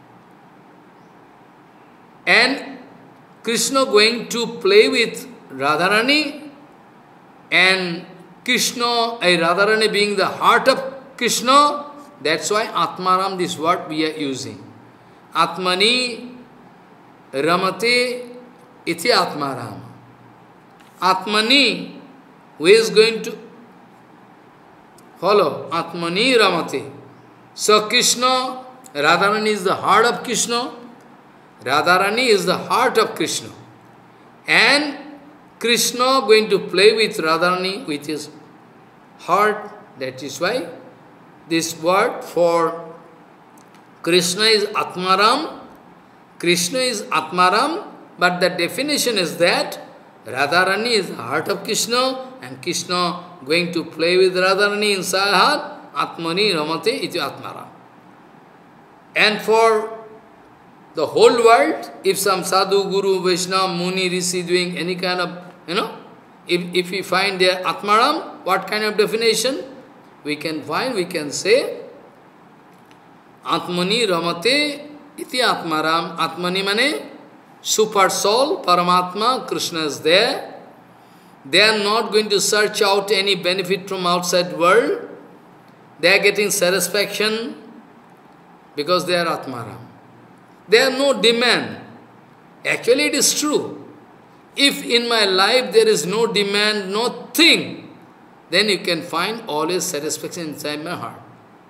And Krishna going to play with Radharani, and Krishna, Radharani being the heart of Krishna, that's why Atmaram, this word we are using. Atmani Ramate iti Atmaram. Atmani, who is going to follow? Atmani Ramate. So Krishna, Radharani is the heart of Krishna. Radharani is the heart of Krishna. And Krishna going to play with Radharani with his heart. That is why this word for Krishna is Atmaram. Krishna is Atmaram, but the definition is that Radharani is the heart of Krishna, and Krishna going to play with Radharani inside heart. Atmani Ramate iti Atmaram. And for the whole world, if some sadhu, guru, Vaishnava, Muni, Rishi doing any kind of, if we find their Atmaram, what kind of definition we can find? We can say, Atmani Ramate iti Atmaram. Atmani mane super soul, Paramatma, Krishna is there. They are not going to search out any benefit from outside world. They are getting satisfaction because they are Atmaram. There are no demand. Actually, it is true. If in my life there is no demand, no thing, then you can find always satisfaction inside my heart.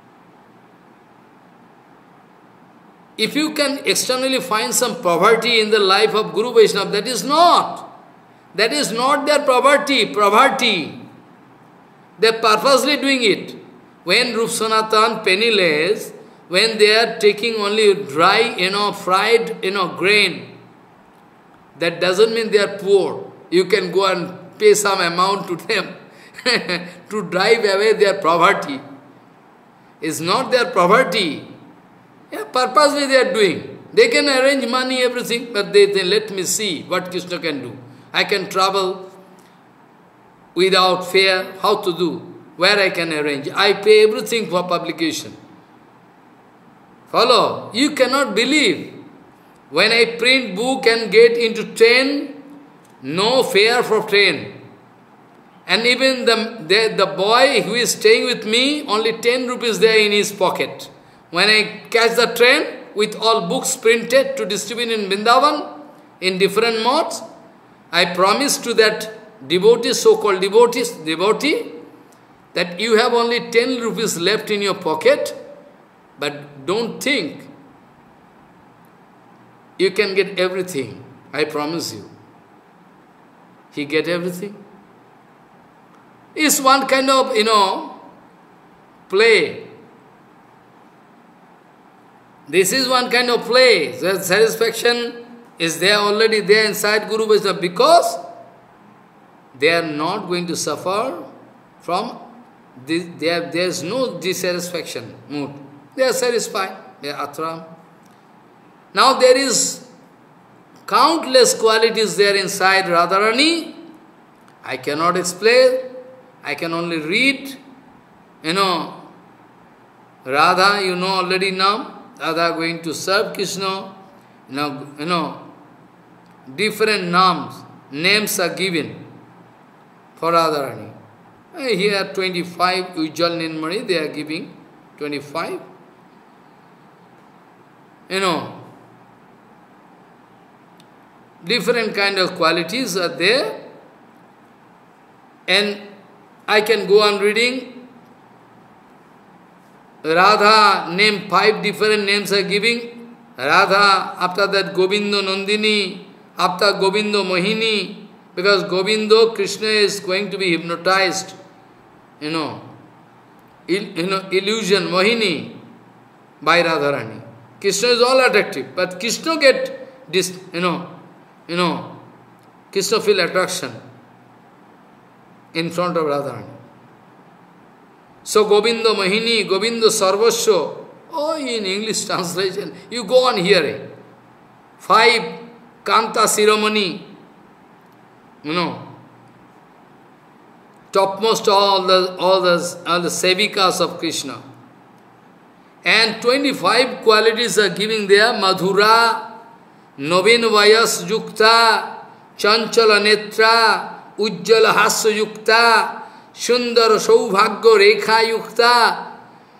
If you can externally find some poverty in the life of Guru Vaishnava, that is not their poverty. They are purposely doing it. When Rup Sanatan, penniless, when they are taking only dry, fried, grain, that doesn't mean they are poor. You can go and pay some amount to them to drive away their poverty. It's not their poverty. Yeah, purposely they are doing. They can arrange money, everything, but they let me see what Krishna can do. I can travel without fear, how to do, where I can arrange. I pay everything for publication. Follow? You cannot believe. When I print book and get into train, no fare for train. And even the boy who is staying with me, only 10 rupees there in his pocket. When I catch the train with all books printed to distribute in Vrindavan, in different modes, I promise to that devotee, so-called devotee, that you have only 10 rupees left in your pocket, but don't think you can get everything. I promise you. He get everything. It's one kind of, play. This is one kind of play. The satisfaction is there already there inside Guru Vaishnava because they are not going to suffer from this. There is no dissatisfaction mood. They are satisfied. They are atram. Now there is countless qualities there inside Radharani. I cannot explain. I can only read. Radha, already now. Radha going to serve Krishna. Different names are given for Radharani. Here 25, Ujjal Nirmari, they are giving 25. Different kind of qualities are there. And I can go on reading. Radha, name 5 different names are giving. Radha, after that Govindo Nandini, after Govindo Mohini, because Govindo, Krishna is going to be hypnotized, illusion, Mohini, by Radharani. Krishna is all attractive, but Krishna get this, Krishna feel attraction. in front of Radharani. So Govinda Mohini, Govinda Sarvasya, oh, in English translation, you go on hearing. 5 Kanta Shiromani, topmost all the sevikas of Krishna. And 25 qualities are giving there, Madhura, Novin Vayas Yukta, Chanchala Netra, Ujjala Hasya Yukta, Sundar Saubhagya Rekha Yukta,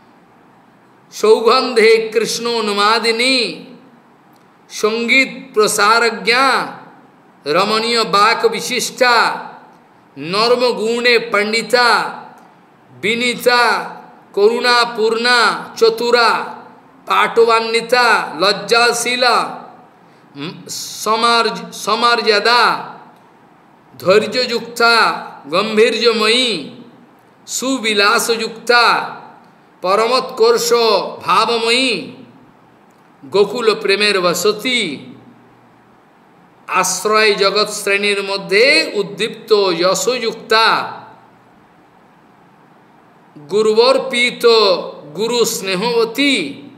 Saugandhe Krishno Numadini, Sangit Prasaragya, Ramaniya Bhaka Vishishta, Norma Gune Pandita, Binita, Karuna Purna, Chatura, Patovanita, Lajja Sila, Samarjada, Dharja Yukta, Gambhirja Mai, Suvilasa Yukta, Paramat Korsho, Bhava Mai, Gokula Premer Vasati, Asray Jagat Srenir Madhe, Uddipto Yaso Yukta, Guruvar Pito, Guru Snehovati,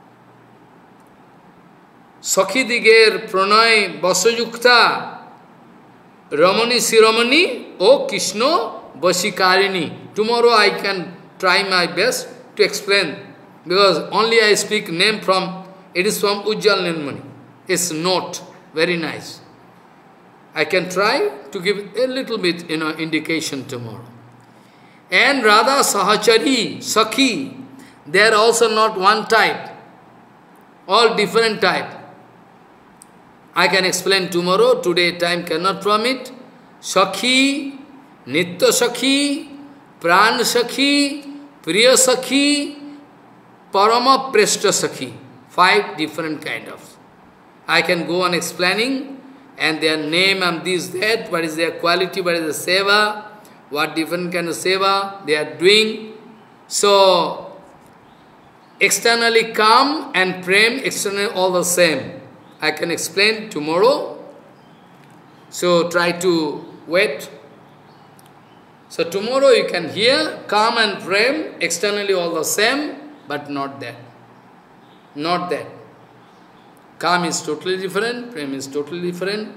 Sakhidiger Pranay Vasayukta, Ramani Siramani, O Krishna Vasikarini. Tomorrow I can try my best to explain, because only I speak name from, it is from Ujjal Nirmani. It's not very nice. I can try to give a little bit, indication tomorrow. And Radha Sahachari, Sakhi, they are also not one type, all different type. I can explain tomorrow, today time cannot permit. Sakhi, Nitya Sakhi, Pran Sakhi, Priya Sakhi, Parama Preshta Sakhi. 5 different kind of. I can go on explaining, and their name and this, that, what is their quality, what is the seva, what different kind of seva they are doing. So, externally calm and prem, externally all the same. I can explain tomorrow. So, try to wait. So, tomorrow you can hear calm and prem, externally all the same, but not that. Not that. Calm is totally different, prem is totally different.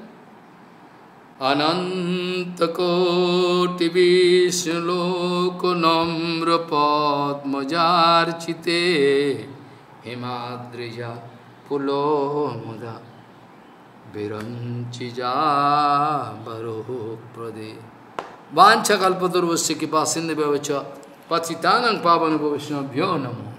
Anantakoti Vishnuloko Namra Padmajarchite Himadrija Pulo Muda Viranchija Baruh Prade Vancha Kalpaturvasya Kipa Sindhi Bhavacha Patitanang Pavan Bhavishna Bhyo Namo